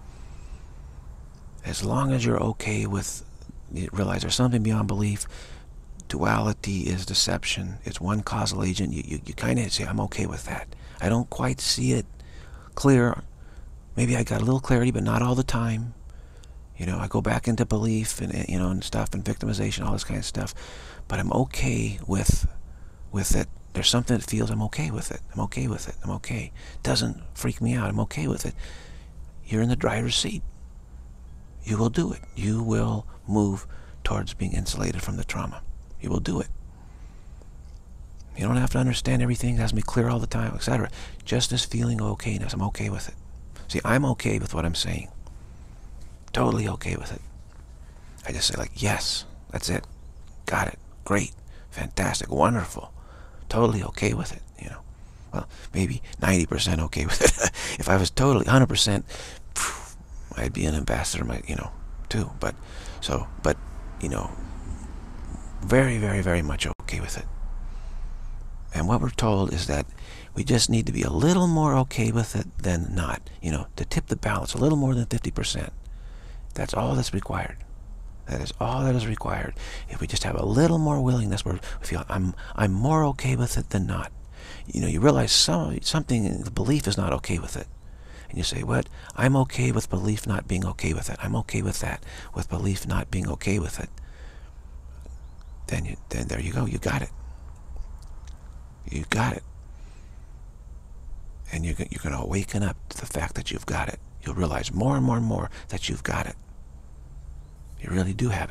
As long as you're okay with, you realize there's something beyond belief, duality is deception, it's one causal agent, you, you, you kind of say, I'm okay with that. I don't quite see it clear. Maybe I got a little clarity, but not all the time. You know, I go back into belief and, you know, and stuff, and victimization, all this kind of stuff. But I'm okay with, with it. There's something that feels I'm okay with it. I'm okay with it. I'm okay. It doesn't freak me out. I'm okay with it. You're in the driver's seat. You will do it. You will move towards being insulated from the trauma. You will do it. You don't have to understand everything. It has to be clear all the time, et cetera. Just this feeling of okayness. I'm okay with it. See, I'm okay with what I'm saying. Totally okay with it. I just say like, yes, that's it. Got it. Great. Fantastic. Wonderful. Totally okay with it, you know. Well, maybe ninety percent okay with it. If I was totally one hundred percent, I'd be an ambassador, you know, too. But, so, but, you know, very, very, very much okay with it. And what we're told is that we just need to be a little more okay with it than not, you know, to tip the balance a little more than fifty percent. That's all that's required. That is all that is required. If we just have a little more willingness, where we feel I'm I'm more okay with it than not. You know, you realize some something, the belief is not okay with it. And you say, what? I'm okay with belief not being okay with it. I'm okay with that, with belief not being okay with it. Then you then there you go, you got it. You got it. And you're, you're going to awaken up to the fact that you've got it. You'll realize more and more and more that you've got it. You really do have it.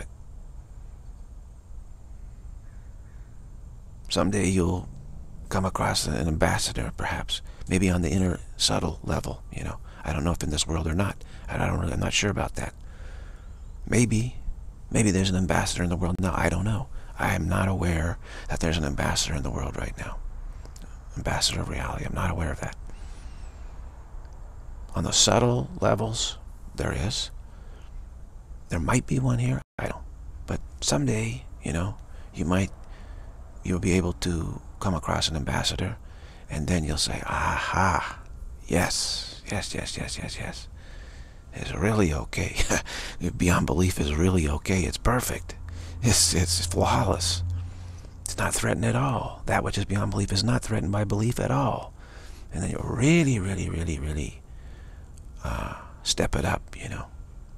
Someday you'll come across an ambassador, perhaps, maybe on the inner subtle level, you know. I don't know if in this world or not. I don't really, I'm not sure about that. Maybe, maybe there's an ambassador in the world now. I don't know. I am not aware that there's an ambassador in the world right now. Ambassador of reality. I'm not aware of that. On the subtle levels, there is. There might be one here. I don't. But someday, you know, you might, you'll be able to come across an ambassador, and then you'll say, aha, yes, yes, yes, yes, yes, yes. It's really okay. Beyond belief is really okay. It's perfect. It's, it's flawless. It's not threatened at all. That which is beyond belief is not threatened by belief at all. And then you really, really, really, really uh, step it up, you know.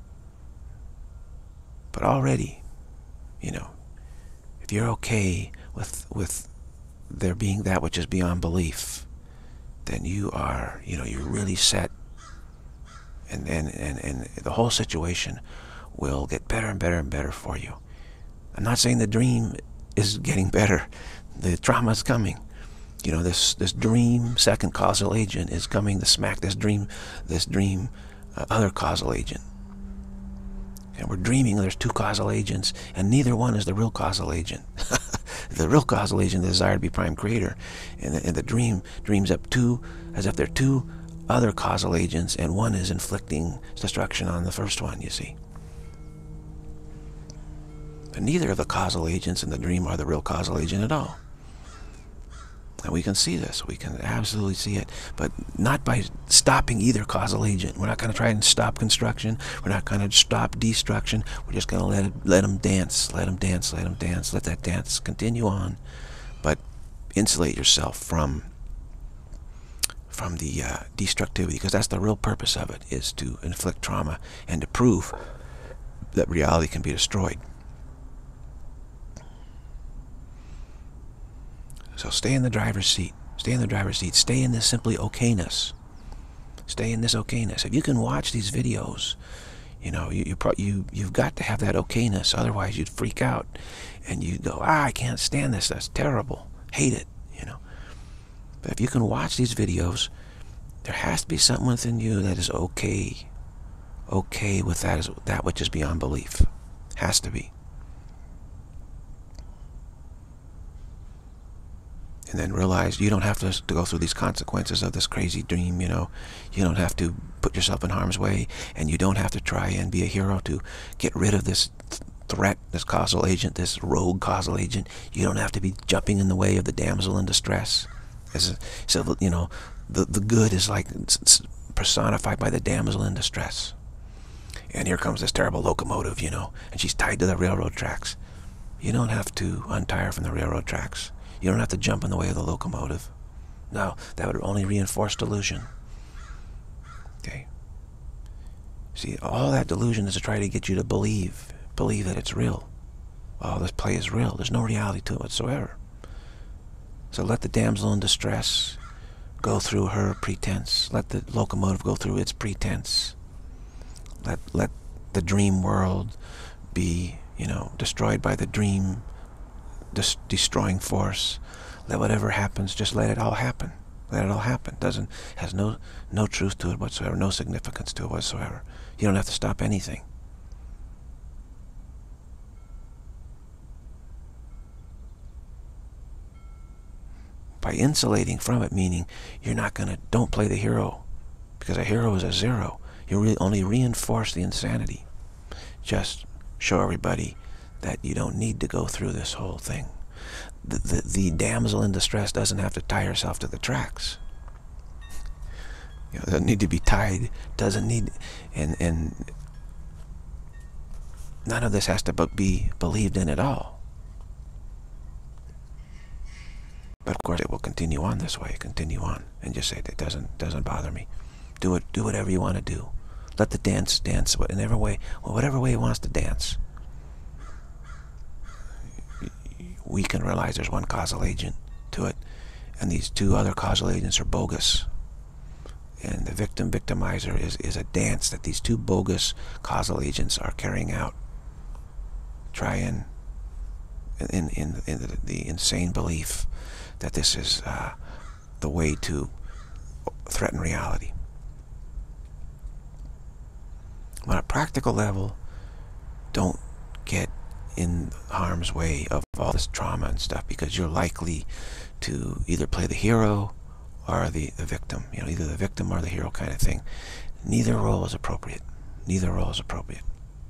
But already, you know, if you're okay with with there being that which is beyond belief, then you are, you know, you're really set. And and, and, and the whole situation will get better and better and better for you. I'm not saying the dream is getting better. The trauma is coming. You know, this this dream second causal agent is coming to smack this dream, this dream uh, other causal agent. And we're dreaming there's two causal agents, and neither one is the real causal agent. The real causal agent is the desire to be prime creator, and the, and the dream dreams up two, as if they're two other causal agents, and one is inflicting destruction on the first one, you see. But neither of the causal agents in the dream are the real causal agent at all. And we can see this. We can absolutely see it. But not by stopping either causal agent. We're not going to try and stop construction. We're not going to stop destruction. We're just going to let it, let them dance. Let them dance. Let them dance. Let that dance continue on. But insulate yourself from from the uh, destructivity, because that's the real purpose of it, is to inflict trauma and to prove that reality can be destroyed. So stay in the driver's seat. Stay in the driver's seat. Stay in this simply okayness. Stay in this okayness. If you can watch these videos, you know, you, you pro you you've got to have that okayness. Otherwise, you'd freak out, and you'd go, ah, I can't stand this. That's terrible. Hate it. You know. But if you can watch these videos, there has to be something within you that is okay. Okay with that is that which is beyond belief. Has to be. And then realize you don't have to, to go through these consequences of this crazy dream, you know. You don't have to put yourself in harm's way, and you don't have to try and be a hero to get rid of this th threat, this causal agent, this rogue causal agent. You don't have to be jumping in the way of the damsel in distress. As a, so, you know, the, the good is like personified by the damsel in distress. And here comes this terrible locomotive, you know, and she's tied to the railroad tracks. You don't have to untie her from the railroad tracks. You don't have to jump in the way of the locomotive. No, that would only reinforce delusion. Okay? See, all that delusion is to try to get you to believe, believe that it's real. Oh, this play is real. There's no reality to it whatsoever. So let the damsel in distress go through her pretense. Let the locomotive go through its pretense. Let, let the dream world be, you know, destroyed by the dream, des destroying force. Let whatever happens, just let it all happen. Let it all happen. Doesn't, has no, no truth to it whatsoever, no significance to it whatsoever. You don't have to stop anything. By insulating from it, meaning you're not gonna, don't play the hero, because a hero is a zero. You really only reinforce the insanity. Just show everybody that you don't need to go through this whole thing. The, the, the damsel in distress doesn't have to tie herself to the tracks. You know, doesn't need to be tied, doesn't need, and, and none of this has to be believed in at all. But of course it will continue on this way, continue on, and just say it doesn't, doesn't bother me. Do it, do whatever you want to do. Let the dance dance in whatever way, well, whatever way it wants to dance. We can realize there's one causal agent to it, and these two other causal agents are bogus. And the victim victimizer is, is a dance that these two bogus causal agents are carrying out. Try and in in, in the, the insane belief that this is uh, the way to threaten reality. On a practical level, don't get in harm's way of all this trauma and stuff, because you're likely to either play the hero or the, the victim. You know, either the victim or the hero kind of thing. Neither role is appropriate. Neither role is appropriate.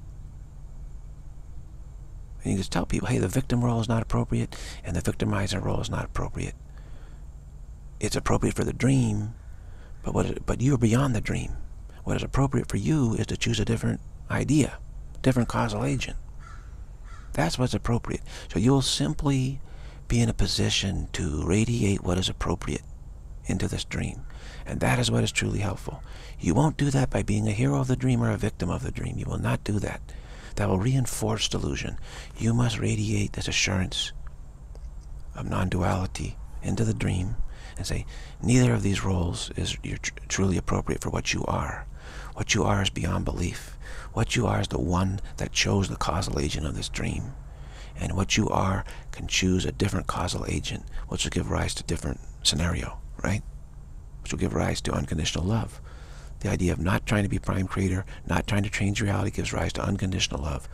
And you just tell people, hey, the victim role is not appropriate and the victimizer role is not appropriate. It's appropriate for the dream, but what is, but you're beyond the dream. What is appropriate for you is to choose a different idea, different causal agent. That's what's appropriate. So you'll simply be in a position to radiate what is appropriate into this dream. And that is what is truly helpful. You won't do that by being a hero of the dream or a victim of the dream. You will not do that. That will reinforce delusion. You must radiate this assurance of non-duality into the dream and say, neither of these roles is you're tr truly appropriate for what you are. What you are is beyond belief. What you are is the one that chose the causal agent of this dream. And what you are can choose a different causal agent, which will give rise to a different scenario, right? Which will give rise to unconditional love. The idea of not trying to be prime creator, not trying to change reality, gives rise to unconditional love.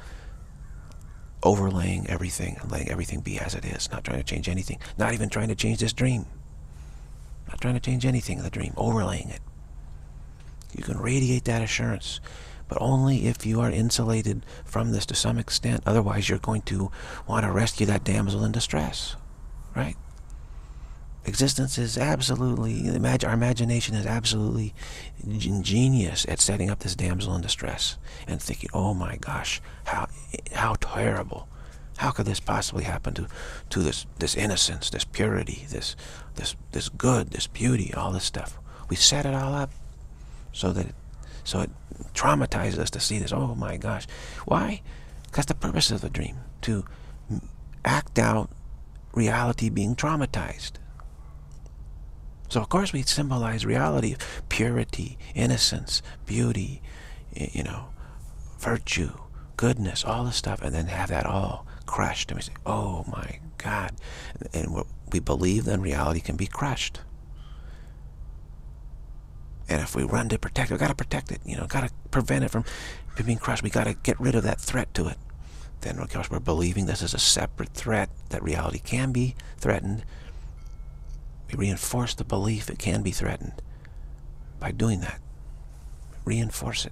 Overlaying everything and letting everything be as it is, not trying to change anything, not even trying to change this dream. Not trying to change anything in the dream, overlaying it. You can radiate that assurance, but only if you are insulated from this to some extent. Otherwise, you're going to want to rescue that damsel in distress, right? Existence is absolutely, our imagination is absolutely ingenious at setting up this damsel in distress and thinking, oh my gosh, how how terrible. How could this possibly happen to to this this innocence, this purity, this this this good, this beauty, all this stuff? We set it all up so that it, so it traumatizes us to see this. Oh my gosh. Why? Because the purpose of the dream, to act out reality being traumatized. So of course we symbolize reality, purity, innocence, beauty, you know, virtue, goodness, all this stuff, and then have that all crushed. And we say, oh my God. And we believe then reality can be crushed. And if we run to protect it, we've got to protect it, you know, got to prevent it from being crushed. We got to get rid of that threat to it. Then of course we're believing this is a separate threat, that reality can be threatened. We reinforce the belief it can be threatened by doing that. Reinforce it.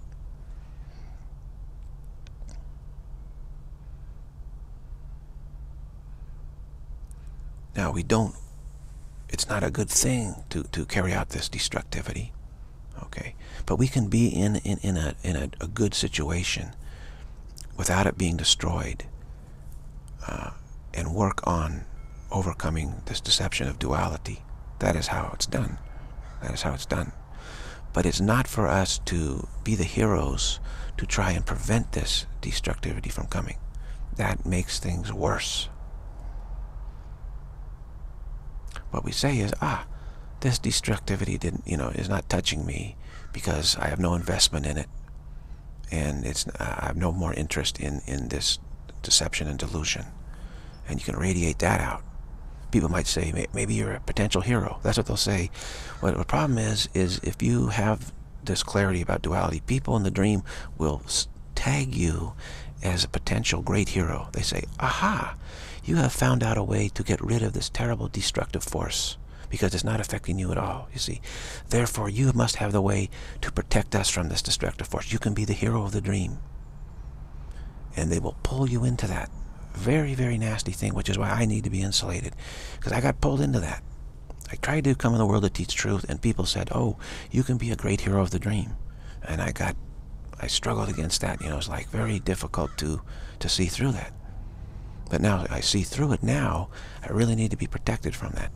Now we don't, it's not a good thing to, to carry out this destructivity, okay? But we can be in, in, in, a, in a, a good situation without it being destroyed, uh, and work on overcoming this deception of duality. That is how it's done. That is how it's done. But it's not for us to be the heroes to try and prevent this destructivity from coming. That makes things worse. What we say is, ah, this destructivity didn't, you know, is not touching me because I have no investment in it. and it's I have no more interest in in this deception and delusion. And you can radiate that out. People might say, maybe you're a potential hero. That's what they'll say. What the problem is, is if you have this clarity about duality, people in the dream will tag you as a potential great hero. They say, aha, you have found out a way to get rid of this terrible destructive force because it's not affecting you at all, you see. Therefore, you must have the way to protect us from this destructive force. You can be the hero of the dream. And they will pull you into that very, very nasty thing, which is why I need to be insulated, because I got pulled into that. I tried to come in the world to teach truth, and people said, oh, you can be a great hero of the dream. And I got, I struggled against that. You know, it's like very difficult to, to see through that. But now I see through it now. I really need to be protected from that.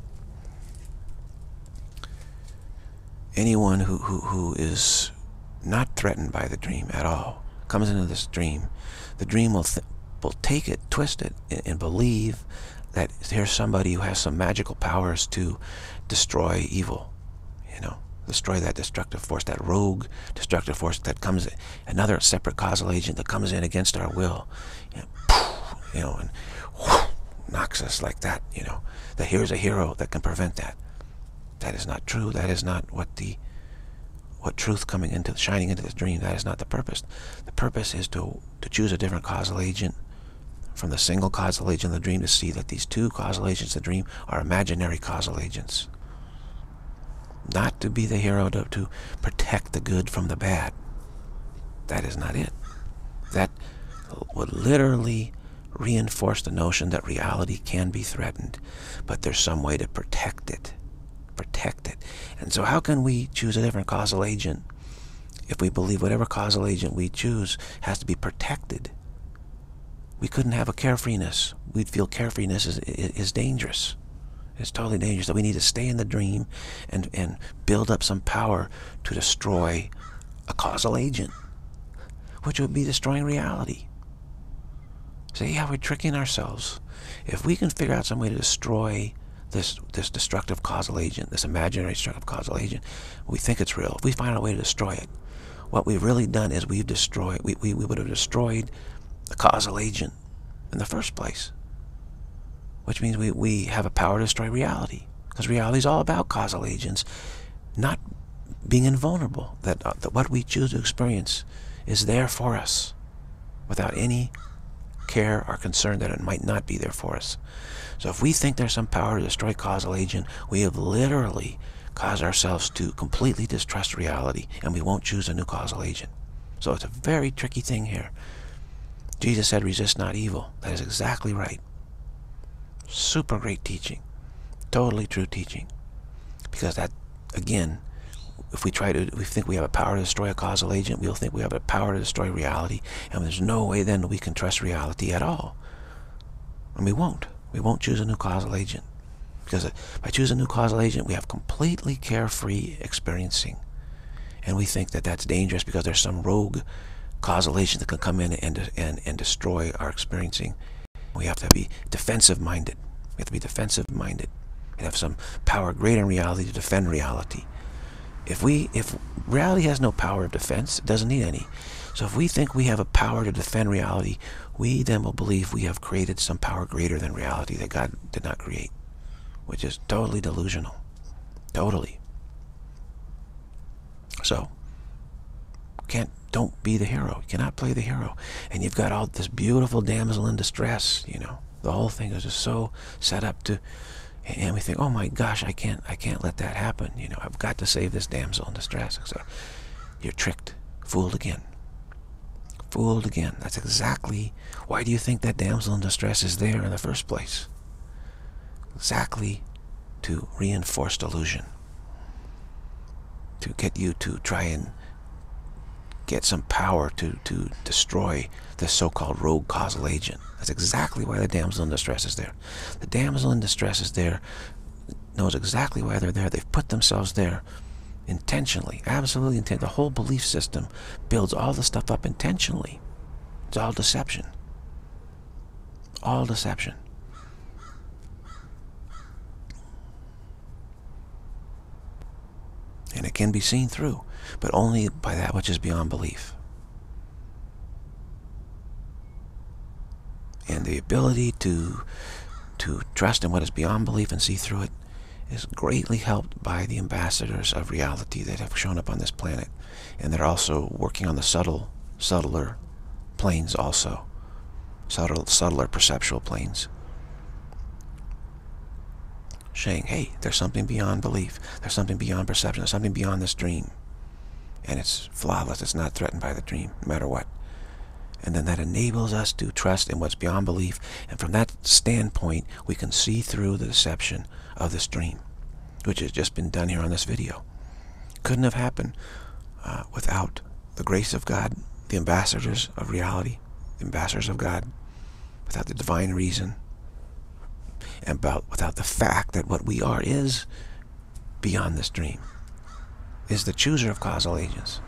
Anyone who, who, who is not threatened by the dream at all, comes into this dream, the dream will, th will take it, twist it, and, and believe that here's somebody who has some magical powers to destroy evil, you know, destroy that destructive force, that rogue destructive force that comes in, another separate causal agent that comes in against our will, you know, you know and whoosh, knocks us like that, you know, that here's a hero that can prevent that. That is not true. That is not what the what truth coming into shining into this dream. That is not the purpose. The purpose is to to choose a different causal agent from the single causal agent of the dream, to see that these two causal agents of the dream are imaginary causal agents. Not to be the hero to, to protect the good from the bad. That is not it. That would literally reinforce the notion that reality can be threatened, but there's some way to protect it. Protect it. And so how can we choose a different causal agent if we believe whatever causal agent we choose has to be protected? We couldn't have a carefreeness. We'd feel carefreeness is, is dangerous. It's totally dangerous. That we need to stay in the dream and, and build up some power to destroy a causal agent, which would be destroying reality. See how we're tricking ourselves? If we can figure out some way to destroy this this destructive causal agent, this imaginary destructive causal agent, we think it's real. If we find a way to destroy it, what we've really done is we've destroyed, we, we, we would have destroyed the causal agent in the first place, which means we, we have a power to destroy reality, because reality is all about causal agents not being invulnerable, that, uh, that what we choose to experience is there for us without any care or concern that it might not be there for us. So if we think there's some power to destroy causal agent, we have literally caused ourselves to completely distrust reality, and we won't choose a new causal agent. So it's a very tricky thing here. Jesus said, resist not evil. That is exactly right. Super great teaching. Totally true teaching. Because that, again, if we try to, we think we have a power to destroy a causal agent, we'll think we have a power to destroy reality, and there's no way then that we can trust reality at all. And we won't. We won't choose a new causal agent. Because by choosing a new causal agent, we have completely carefree experiencing. And we think that that's dangerous because there's some rogue causal agent that can come in and, and, and destroy our experiencing. We have to be defensive-minded. We have to be defensive-minded and have some power greater in reality to defend reality. If we, if reality has no power of defense, it doesn't need any. So if we think we have a power to defend reality, we then will believe we have created some power greater than reality that God did not create, which is totally delusional. Totally. So, can't, don't be the hero. You cannot play the hero. And you've got all this beautiful damsel in distress, you know. The whole thing is just so set up to, and we think, oh my gosh, I can't, I can't let that happen. You know, I've got to save this damsel in distress. So you're tricked, fooled again. Fooled again. That's exactly, why do you think that damsel in distress is there in the first place? Exactly to reinforce delusion. To get you to try and get some power to, to destroy this so-called rogue causal agent. That's exactly why the damsel in distress is there. The damsel in distress is there, knows exactly why they're there. They've put themselves there intentionally, absolutely intent. The whole belief system builds all the stuff up intentionally. It's all deception. All deception. And it can be seen through, but only by that which is beyond belief. And the ability to to trust in what is beyond belief and see through it is greatly helped by the ambassadors of reality that have shown up on this planet. And they're also working on the subtle, subtler planes also. Subtle, subtler perceptual planes. Saying, hey, there's something beyond belief. There's something beyond perception. There's something beyond this dream. And it's flawless. It's not threatened by the dream, no matter what. And then that enables us to trust in what's beyond belief. And from that standpoint, we can see through the deception of this dream, which has just been done here on this video. Couldn't have happened uh, without the grace of God, the ambassadors of reality, the ambassadors of God, without the divine reason, and about, without the fact that what we are is beyond this dream, is the chooser of causal agents,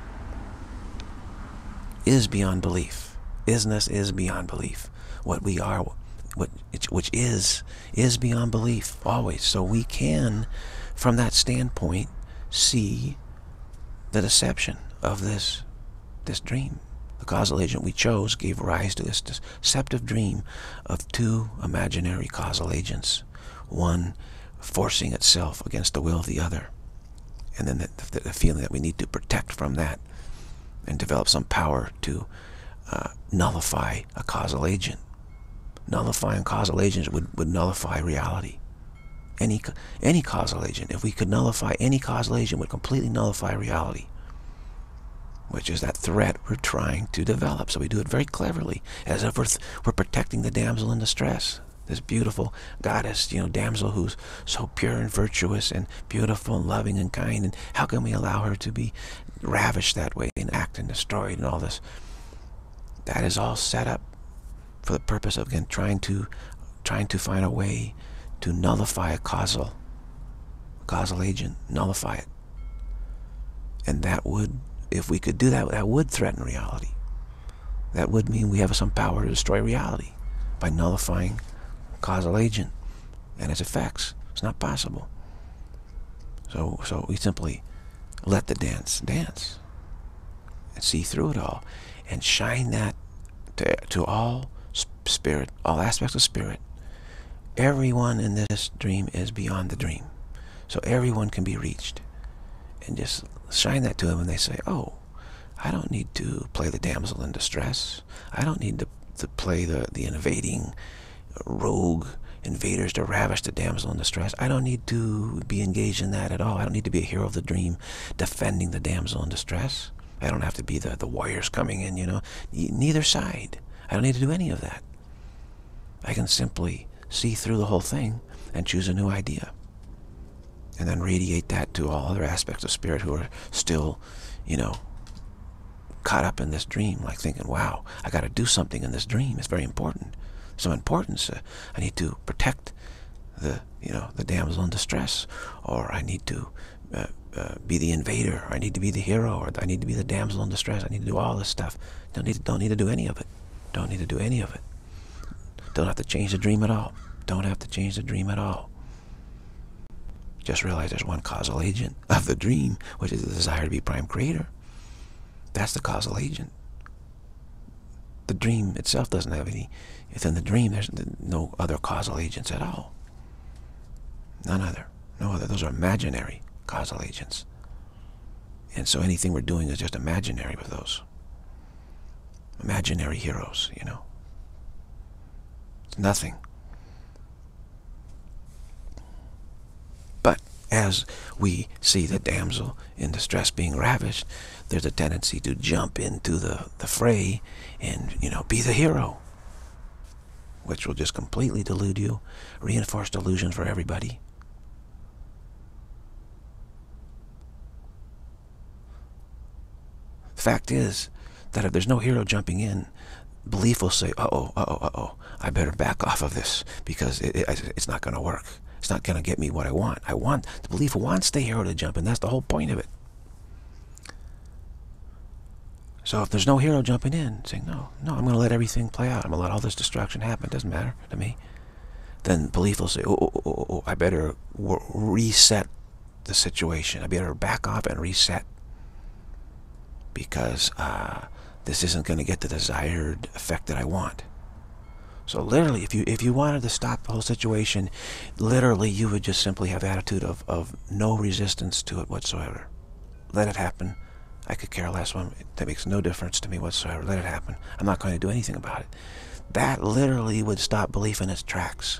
is beyond belief. Isness is beyond belief. What we are, what which is, is beyond belief, always. So we can, from that standpoint, see the deception of this, this dream. The causal agent we chose gave rise to this deceptive dream of two imaginary causal agents, one forcing itself against the will of the other, and then the, the, the feeling that we need to protect from that and develop some power to uh, nullify a causal agent. Nullifying causal agents would, would nullify reality. Any, any causal agent, if we could nullify any causal agent, would completely nullify reality, which is that threat we're trying to develop. So we do it very cleverly, as if we're, th we're protecting the damsel in distress, this beautiful goddess, you know, damsel who's so pure and virtuous and beautiful and loving and kind. And how can we allow her to be ravished that way and act and destroyed and all this? That is all set up for the purpose of, again, trying to trying to find a way to nullify a causal causal agent, nullify it. And that would, if we could do that, that would threaten reality. That would mean we have some power to destroy reality by nullifying a causal agent and its effects. It's not possible. So, so we simply let the dance dance and see through it all and shine that to, to all spirit, all aspects of spirit. Everyone in this dream is beyond the dream. So everyone can be reached. And just shine that to them, and they say, oh, I don't need to play the damsel in distress. I don't need to, to play the, the invading rogue invaders to ravish the damsel in distress. I don't need to be engaged in that at all. I don't need to be a hero of the dream defending the damsel in distress. I don't have to be the, the warriors coming in, you know. Neither side. I don't need to do any of that. I can simply see through the whole thing and choose a new idea. And then radiate that to all other aspects of spirit who are still, you know, caught up in this dream, like thinking, wow, I got to do something in this dream. It's very important. Some importance. Uh, I need to protect the, you know, the damsel in distress, or I need to uh, uh, be the invader, or I need to be the hero, or I need to be the damsel in distress. I need to do all this stuff. Don't need to, don't need to do any of it. Don't need to do any of it. Don't have to change the dream at all. Don't have to change the dream at all. Just realize there's one causal agent of the dream, which is the desire to be prime creator. That's the causal agent. The dream itself doesn't have any. Within the dream, there's no other causal agents at all. None other. No other. Those are imaginary causal agents. And so anything we're doing is just imaginary with those. Imaginary heroes, you know. It's nothing. But as we see the damsel in distress being ravished, there's a tendency to jump into the, the fray and, you know, be the hero, which will just completely delude you, reinforce delusion for everybody. Fact is that if there's no hero jumping in, belief will say, uh-oh, uh-oh, uh-oh, I better back off of this because it, it, it's not going to work. It's not going to get me what I want. I want, the belief wants the hero to jump in. That's the whole point of it. So if there's no hero jumping in, saying, no, no, I'm going to let everything play out. I'm going to let all this destruction happen. It doesn't matter to me. Then belief will say, oh, oh, oh, oh, oh I better reset the situation. I better back off and reset because uh, this isn't going to get the desired effect that I want. So literally, if you if you wanted to stop the whole situation, literally you would just simply have attitude of, of no resistance to it whatsoever. Let it happen. I could care less. One. That makes no difference to me whatsoever. Let it happen. I'm not going to do anything about it. That literally would stop belief in its tracks.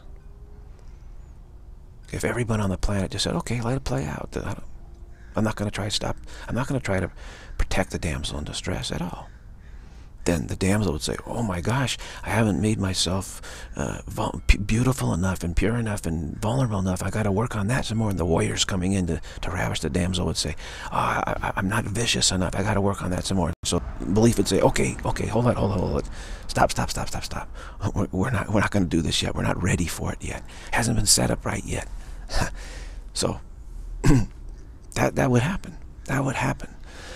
If everyone on the planet just said, okay, let it play out. I'm not going to try to stop. I'm not going to try to protect the damsel in distress at all. Then the damsel would say, oh my gosh, I haven't made myself uh, beautiful enough and pure enough and vulnerable enough. I got to work on that some more. And the warriors coming in to, to ravish the damsel would say, oh, I, I'm not vicious enough. I got to work on that some more. So belief would say, okay, okay, hold on, hold on, hold on. Stop, stop, stop, stop, stop. We're, we're not, we're not going to do this yet. We're not ready for it yet. Hasn't been set up right yet. So that, that would happen. That would happen.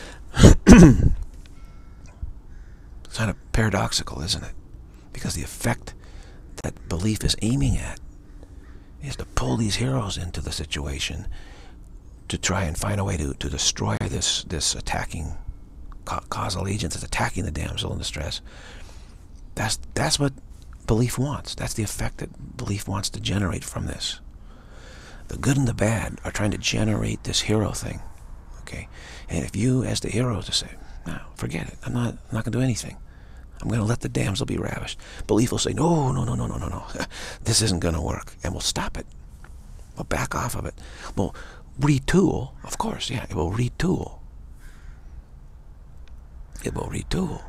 It's kind of paradoxical, isn't it? Because the effect that belief is aiming at is to pull these heroes into the situation to try and find a way to, to destroy this, this attacking ca causal agent that's attacking the damsel in distress. That's, that's what belief wants. That's the effect that belief wants to generate from this. The good and the bad are trying to generate this hero thing. Okay? And if you, as the hero, to say, no, forget it. I'm not, I'm not going to do anything. I'm going to let the damsel be ravished. Belief will say, no, no, no, no, no, no, no. This isn't going to work. And we'll stop it. We'll back off of it. We'll retool. Of course, yeah, it will retool. It will retool.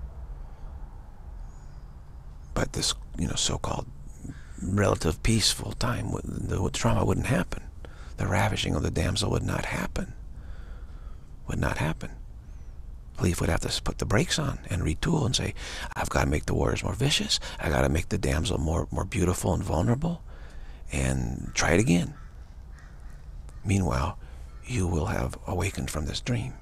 But this, you know, so-called relative peaceful time, the trauma wouldn't happen. The ravishing of the damsel would not happen. Would not happen. Belief would have to put the brakes on and retool and say, I've got to make the warriors more vicious. I got to make the damsel more, more beautiful and vulnerable, and try it again. Meanwhile, you will have awakened from this dream.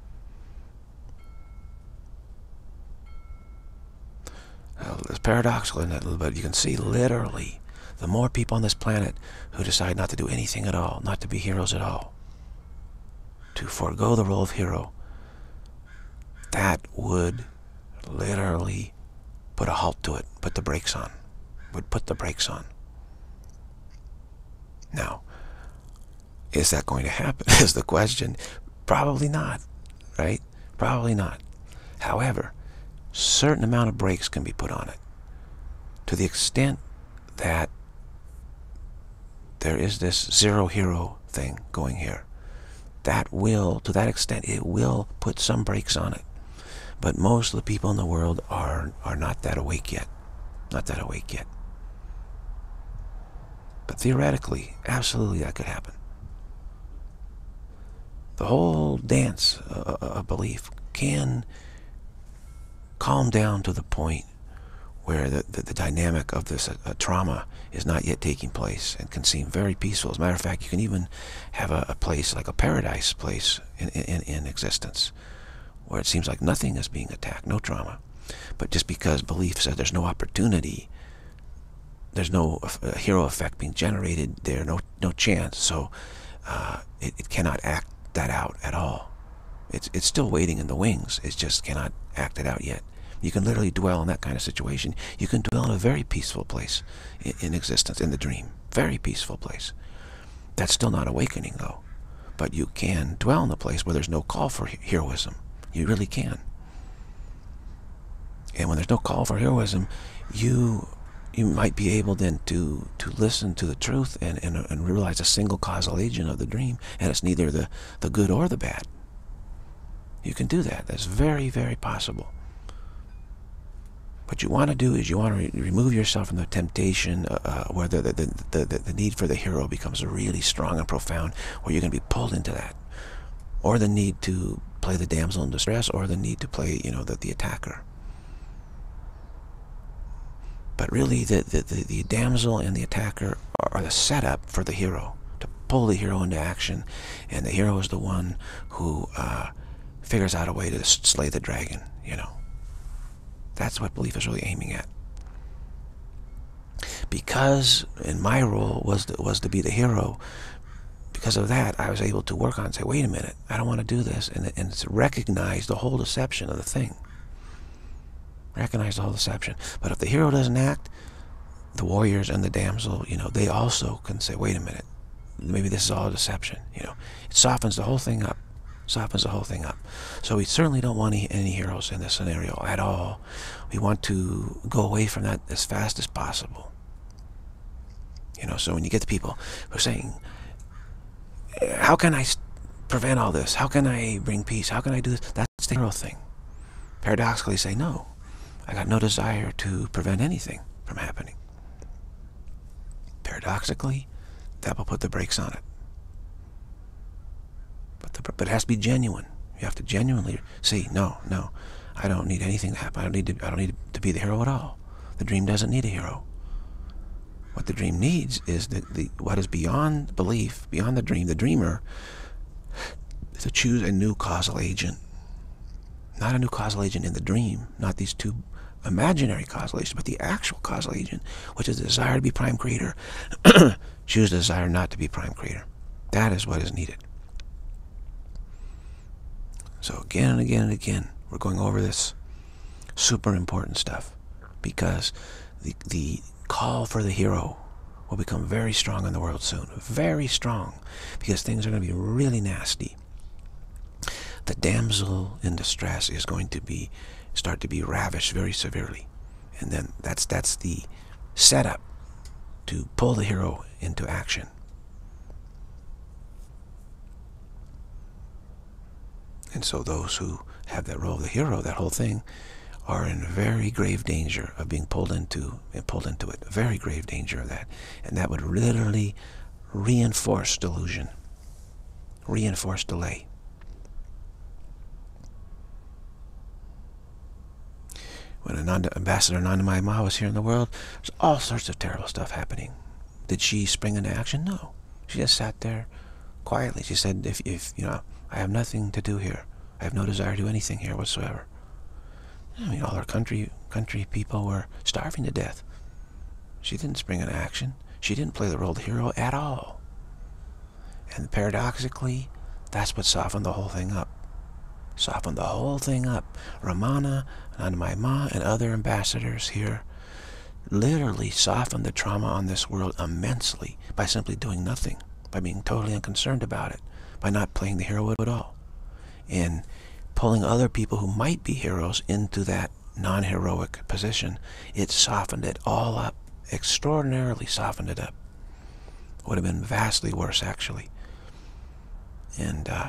Well, it's paradoxical, isn't it? But you can see literally the more people on this planet who decide not to do anything at all, not to be heroes at all, to forego the role of hero, that would literally put a halt to it, put the brakes on, would put the brakes on. Now, is that going to happen, is the question. Probably not, right? Probably not. However, certain amount of brakes can be put on it, to the extent that there is this zero hero thing going here. That will, to that extent, it will put some brakes on it. But most of the people in the world are, are not that awake yet. Not that awake yet. But theoretically, absolutely that could happen. The whole dance uh, of belief can calm down to the point where the, the, the dynamic of this uh, trauma is not yet taking place and can seem very peaceful. As a matter of fact, you can even have a, a place like a paradise place in, in, in existence, where it seems like nothing is being attacked, no trauma. But just because belief says there's no opportunity, there's no uh, hero effect being generated there, no, no chance, so uh, it, it cannot act that out at all. It's, it's still waiting in the wings. It just cannot act it out yet. You can literally dwell in that kind of situation. You can dwell in a very peaceful place in, in existence, in the dream. Very peaceful place. That's still not awakening, though. But you can dwell in the place where there's no call for heroism. You really can. And when there's no call for heroism, you you might be able then to to listen to the truth and, and, and realize a single causal agent of the dream, and it's neither the, the good or the bad. You can do that. That's very, very possible. What you want to do is you want to re remove yourself from the temptation uh, where the the, the, the, the need for the hero becomes really strong and profound, where you're going to be pulled into that. Or the need to play the damsel in distress, or the need to play, you know, the, the attacker. But really, the, the, the, the damsel and the attacker are the setup for the hero, to pull the hero into action, and the hero is the one who uh, figures out a way to slay the dragon, you know. That's what belief is really aiming at. Because in my role was to, was to be the hero, because of that, I was able to work on and say, wait a minute, I don't want to do this, and, and to recognize the whole deception of the thing. Recognize the whole deception. But if the hero doesn't act, the warriors and the damsel, you know, they also can say, wait a minute, maybe this is all a deception. You know, it softens the whole thing up. Softens the whole thing up. So we certainly don't want any, any heroes in this scenario at all. We want to go away from that as fast as possible. You know, so when you get the people who are saying, how can I prevent all this? How can I bring peace? How can I do this? That's the hero thing. Paradoxically say, no, I got no desire to prevent anything from happening. Paradoxically, that will put the brakes on it. But, the, but it has to be genuine. You have to genuinely see, no, no, I don't need anything to happen. I don't need to, I don't need to be the hero at all. The dream doesn't need a hero. What the dream needs is the, the what is beyond belief, beyond the dream. The dreamer is to choose a new causal agent. Not a new causal agent in the dream, not these two imaginary causal agents, but the actual causal agent, which is the desire to be prime creator. Choose the desire not to be prime creator. That is what is needed. So again and again and again, we're going over this super important stuff, because the, the call for the hero will become very strong in the world soon. Very strong, because things are going to be really nasty. The damsel in distress is going to be start to be ravished very severely, and then that's that's the setup to pull the hero into action. And so those who have that role of the hero, that whole thing, are in very grave danger of being pulled into and pulled into it. Very grave danger of that, and that would literally reinforce delusion, reinforce delay. When Ananda, Ambassador Anandamayi Ma was here in the world, there's all sorts of terrible stuff happening. Did she spring into action? No. She just sat there quietly. She said, if, if you know, I have nothing to do here. I have no desire to do anything here whatsoever. I mean, all our country, country people were starving to death. She didn't spring into action. She didn't play the role of the hero at all. And paradoxically, that's what softened the whole thing up. Softened the whole thing up. Ramana, Anandamayi Ma, and other ambassadors here literally softened the trauma on this world immensely by simply doing nothing, by being totally unconcerned about it, by not playing the hero at all, and pulling other people who might be heroes into that non-heroic position. It softened it all up, extraordinarily softened it up. Would have been vastly worse, actually. And uh,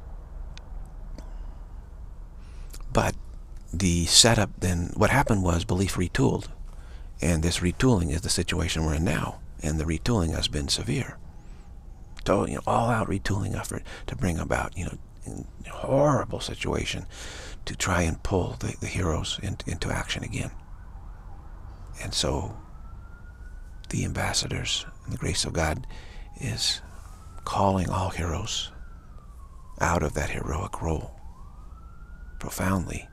but the setup then, what happened was belief retooled, and this retooling is the situation we're in now, and the retooling has been severe. So, you know, all-out retooling effort to bring about, you know, a horrible situation to try and pull the, the heroes into, into action again. And so the ambassadors and the grace of God is calling all heroes out of that heroic role profoundly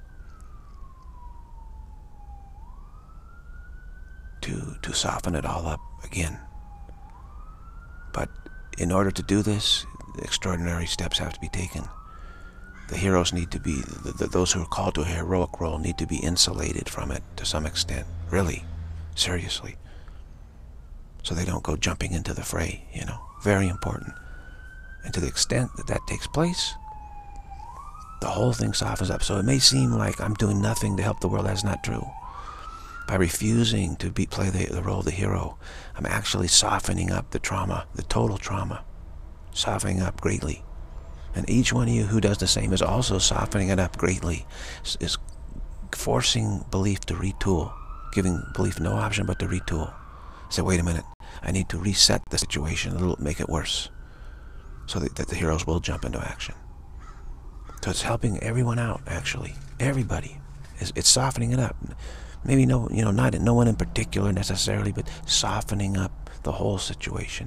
to, to soften it all up again. But in order to do this, extraordinary steps have to be taken. The heroes need to be, the, the, those who are called to a heroic role need to be insulated from it to some extent, really, seriously, so they don't go jumping into the fray, you know, very important. And to the extent that that takes place, the whole thing softens up. So it may seem like I'm doing nothing to help the world. That's not true. By refusing to be, play the, the role of the hero, I'm actually softening up the trauma, the total trauma, softening up greatly. And each one of you who does the same is also softening it up greatly, is forcing belief to retool, giving belief no option but to retool. Say, wait a minute, I need to reset the situation a little, make it worse, so that, that the heroes will jump into action. So it's helping everyone out, actually. Everybody. It's, it's softening it up. Maybe no, you know, not no one in particular necessarily, but softening up the whole situation.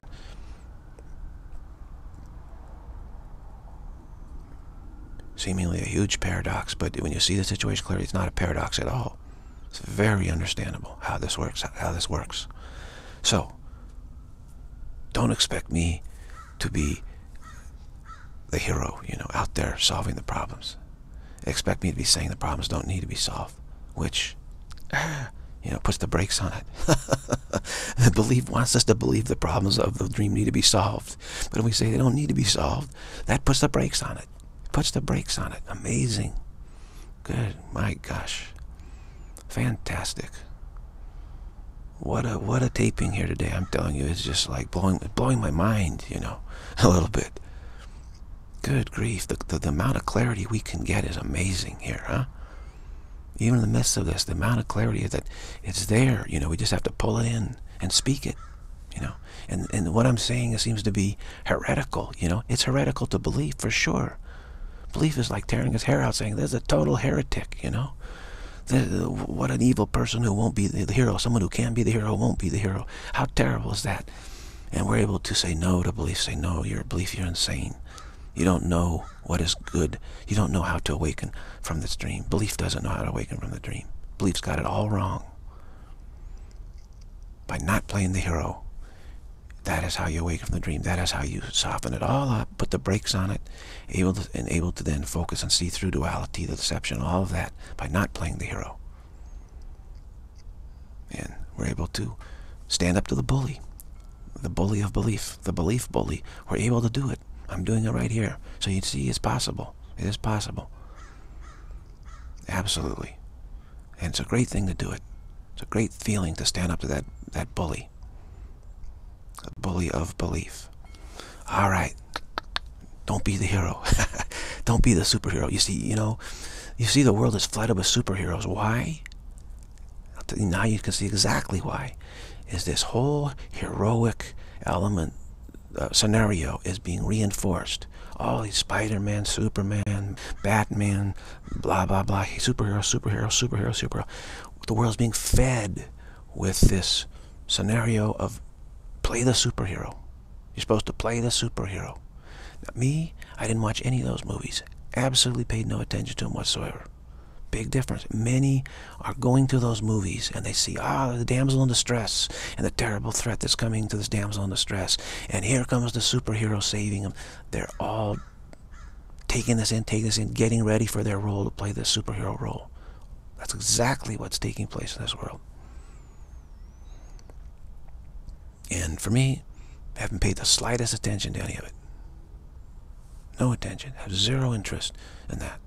Seemingly a huge paradox, but when you see the situation clearly, it's not a paradox at all. It's very understandable how this works. How this works. So, don't expect me to be the hero, you know, out there solving the problems. Expect me to be saying the problems don't need to be solved, which, You know, puts the brakes on it. The belief wants us to believe the problems of the dream need to be solved. But if we say they don't need to be solved, that puts the brakes on it. Puts the brakes on it. Amazing. Good. My gosh. Fantastic. What a what a taping here today. I'm telling you, it's just like blowing blowing my mind, you know, a little bit. Good grief. The, the, the amount of clarity we can get is amazing here, huh? Even in the midst of this, the amount of clarity is that it's there. You know, we just have to pull it in and speak it, you know. And, and what I'm saying, it seems to be heretical, you know. It's heretical to believe, for sure. Belief is like tearing his hair out, saying, there's a total heretic, you know. The, the, what an evil person who won't be the, the hero. Someone who can be the hero won't be the hero. How terrible is that? And we're able to say no to belief. Say, no, you're a belief, you're insane. You don't know what is good. You don't know how to awaken from this dream. Belief doesn't know how to awaken from the dream. Belief's got it all wrong. By not playing the hero, that is how you awaken from the dream. That is how you soften it all up, put the brakes on it, able to, and able to then focus and see through duality, the deception, all of that, by not playing the hero. And we're able to stand up to the bully, the bully of belief, the belief bully. We're able to do it. I'm doing it right here. So you see, it's possible. It is possible. Absolutely. And it's a great thing to do it. It's a great feeling to stand up to that, that bully. The bully of belief. All right. Don't be the hero. Don't be the superhero. You see, you know, you see the world is flooded with superheroes. Why? Now you can see exactly why. Is this whole heroic element Uh, scenario is being reinforced. All these Spider-Man, Superman, Batman, blah, blah, blah, superhero, superhero, superhero, superhero. The world's being fed with this scenario of play the superhero. You're supposed to play the superhero. Now, me, I didn't watch any of those movies. Absolutely paid no attention to them whatsoever. Big difference. Many are going to those movies and they see, ah, the damsel in distress and the terrible threat that's coming to this damsel in distress. And here comes the superhero saving them. They're all taking this in, taking this in, getting ready for their role to play the superhero role. That's exactly what's taking place in this world. And for me, I haven't paid the slightest attention to any of it. No attention. I have zero interest in that.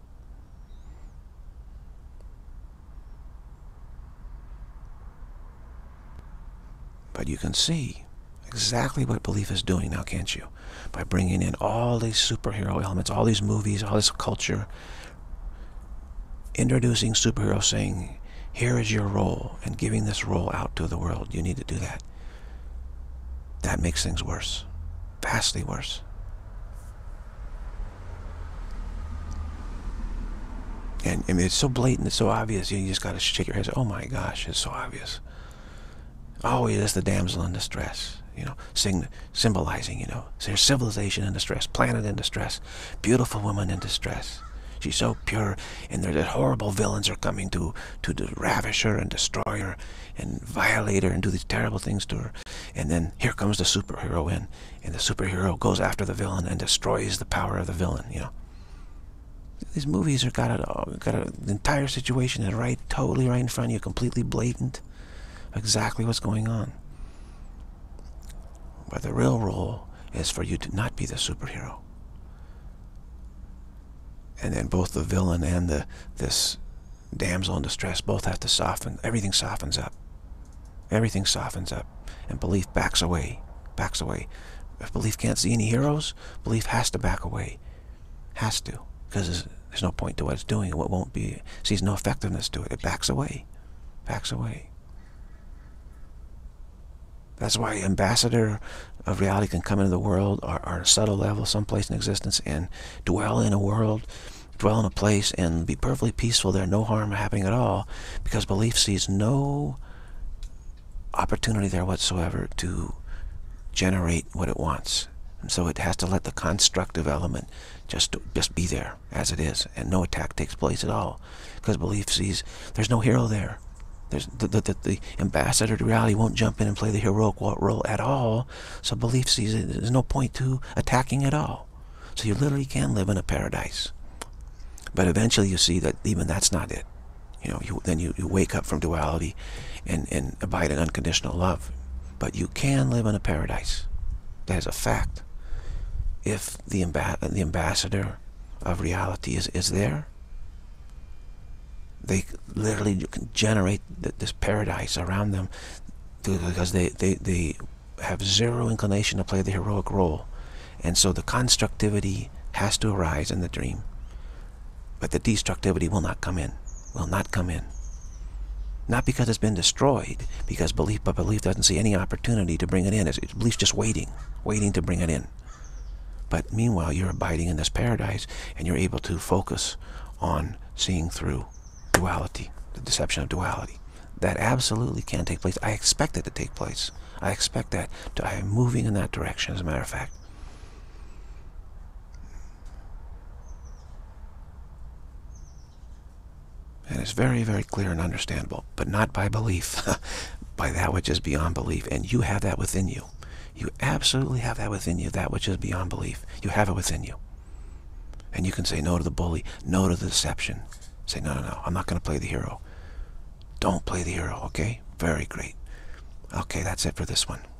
But you can see exactly what belief is doing now, can't you? By bringing in all these superhero elements, all these movies, all this culture, introducing superheroes, saying, here is your role, and giving this role out to the world. You need to do that. That makes things worse. Vastly worse. And I mean, it's so blatant, it's so obvious, you just got to shake your head and say, oh my gosh, it's so obvious. Oh, it is the damsel in distress, you know, sing, symbolizing, you know, there's civilization in distress, planet in distress, beautiful woman in distress. She's so pure, and there's horrible villains are coming to, to, to ravish her and destroy her and violate her and do these terrible things to her. And then here comes the superhero in, and the superhero goes after the villain and destroys the power of the villain, you know. These movies are got it, got a, the entire situation is right, totally right in front of you, completely blatant. Exactly what's going on. But the real role is for you to not be the superhero. And then both the villain and the this damsel in distress both have to soften. Everything softens up. Everything softens up. And belief backs away. Backs away. If belief can't see any heroes, belief has to back away. Has to. Because there's, there's no point to what it's doing. It won't be, sees no effectiveness to it. It backs away. Backs away. That's why ambassador of reality can come into the world or, or a subtle level, someplace in existence, and dwell in a world, dwell in a place, and be perfectly peaceful there, no harm happening at all, because belief sees no opportunity there whatsoever to generate what it wants. And so it has to let the constructive element just, just be there as it is, and no attack takes place at all, because belief sees there's no hero there. There's the, the, the, the ambassador to reality won't jump in and play the heroic role at all, so belief sees it. There's no point to attacking at all. So you literally can live in a paradise. But eventually you see that even that's not it. You know, you, then you, you wake up from duality and, and abide in unconditional love. But you can live in a paradise. That is a fact. If the, amb the ambassador of reality is, is there, they literally can generate th this paradise around them because they, they, they have zero inclination to play the heroic role. And so the constructivity has to arise in the dream. But the destructivity will not come in. Will not come in. Not because it's been destroyed, because belief, but belief doesn't see any opportunity to bring it in. It's, belief's just waiting, waiting to bring it in. But meanwhile, you're abiding in this paradise, and you're able to focus on seeing through duality, the deception of duality. That absolutely can take place. I expect it to take place. I expect that. To, I am moving in that direction, as a matter of fact. And it's very, very clear and understandable, but not by belief, by that which is beyond belief. And you have that within you. You absolutely have that within you, that which is beyond belief. You have it within you. And you can say no to the bully, no to the deception. Say, no, no, no, I'm not going to play the hero. Don't play the hero, okay? Very great. Okay, that's it for this one.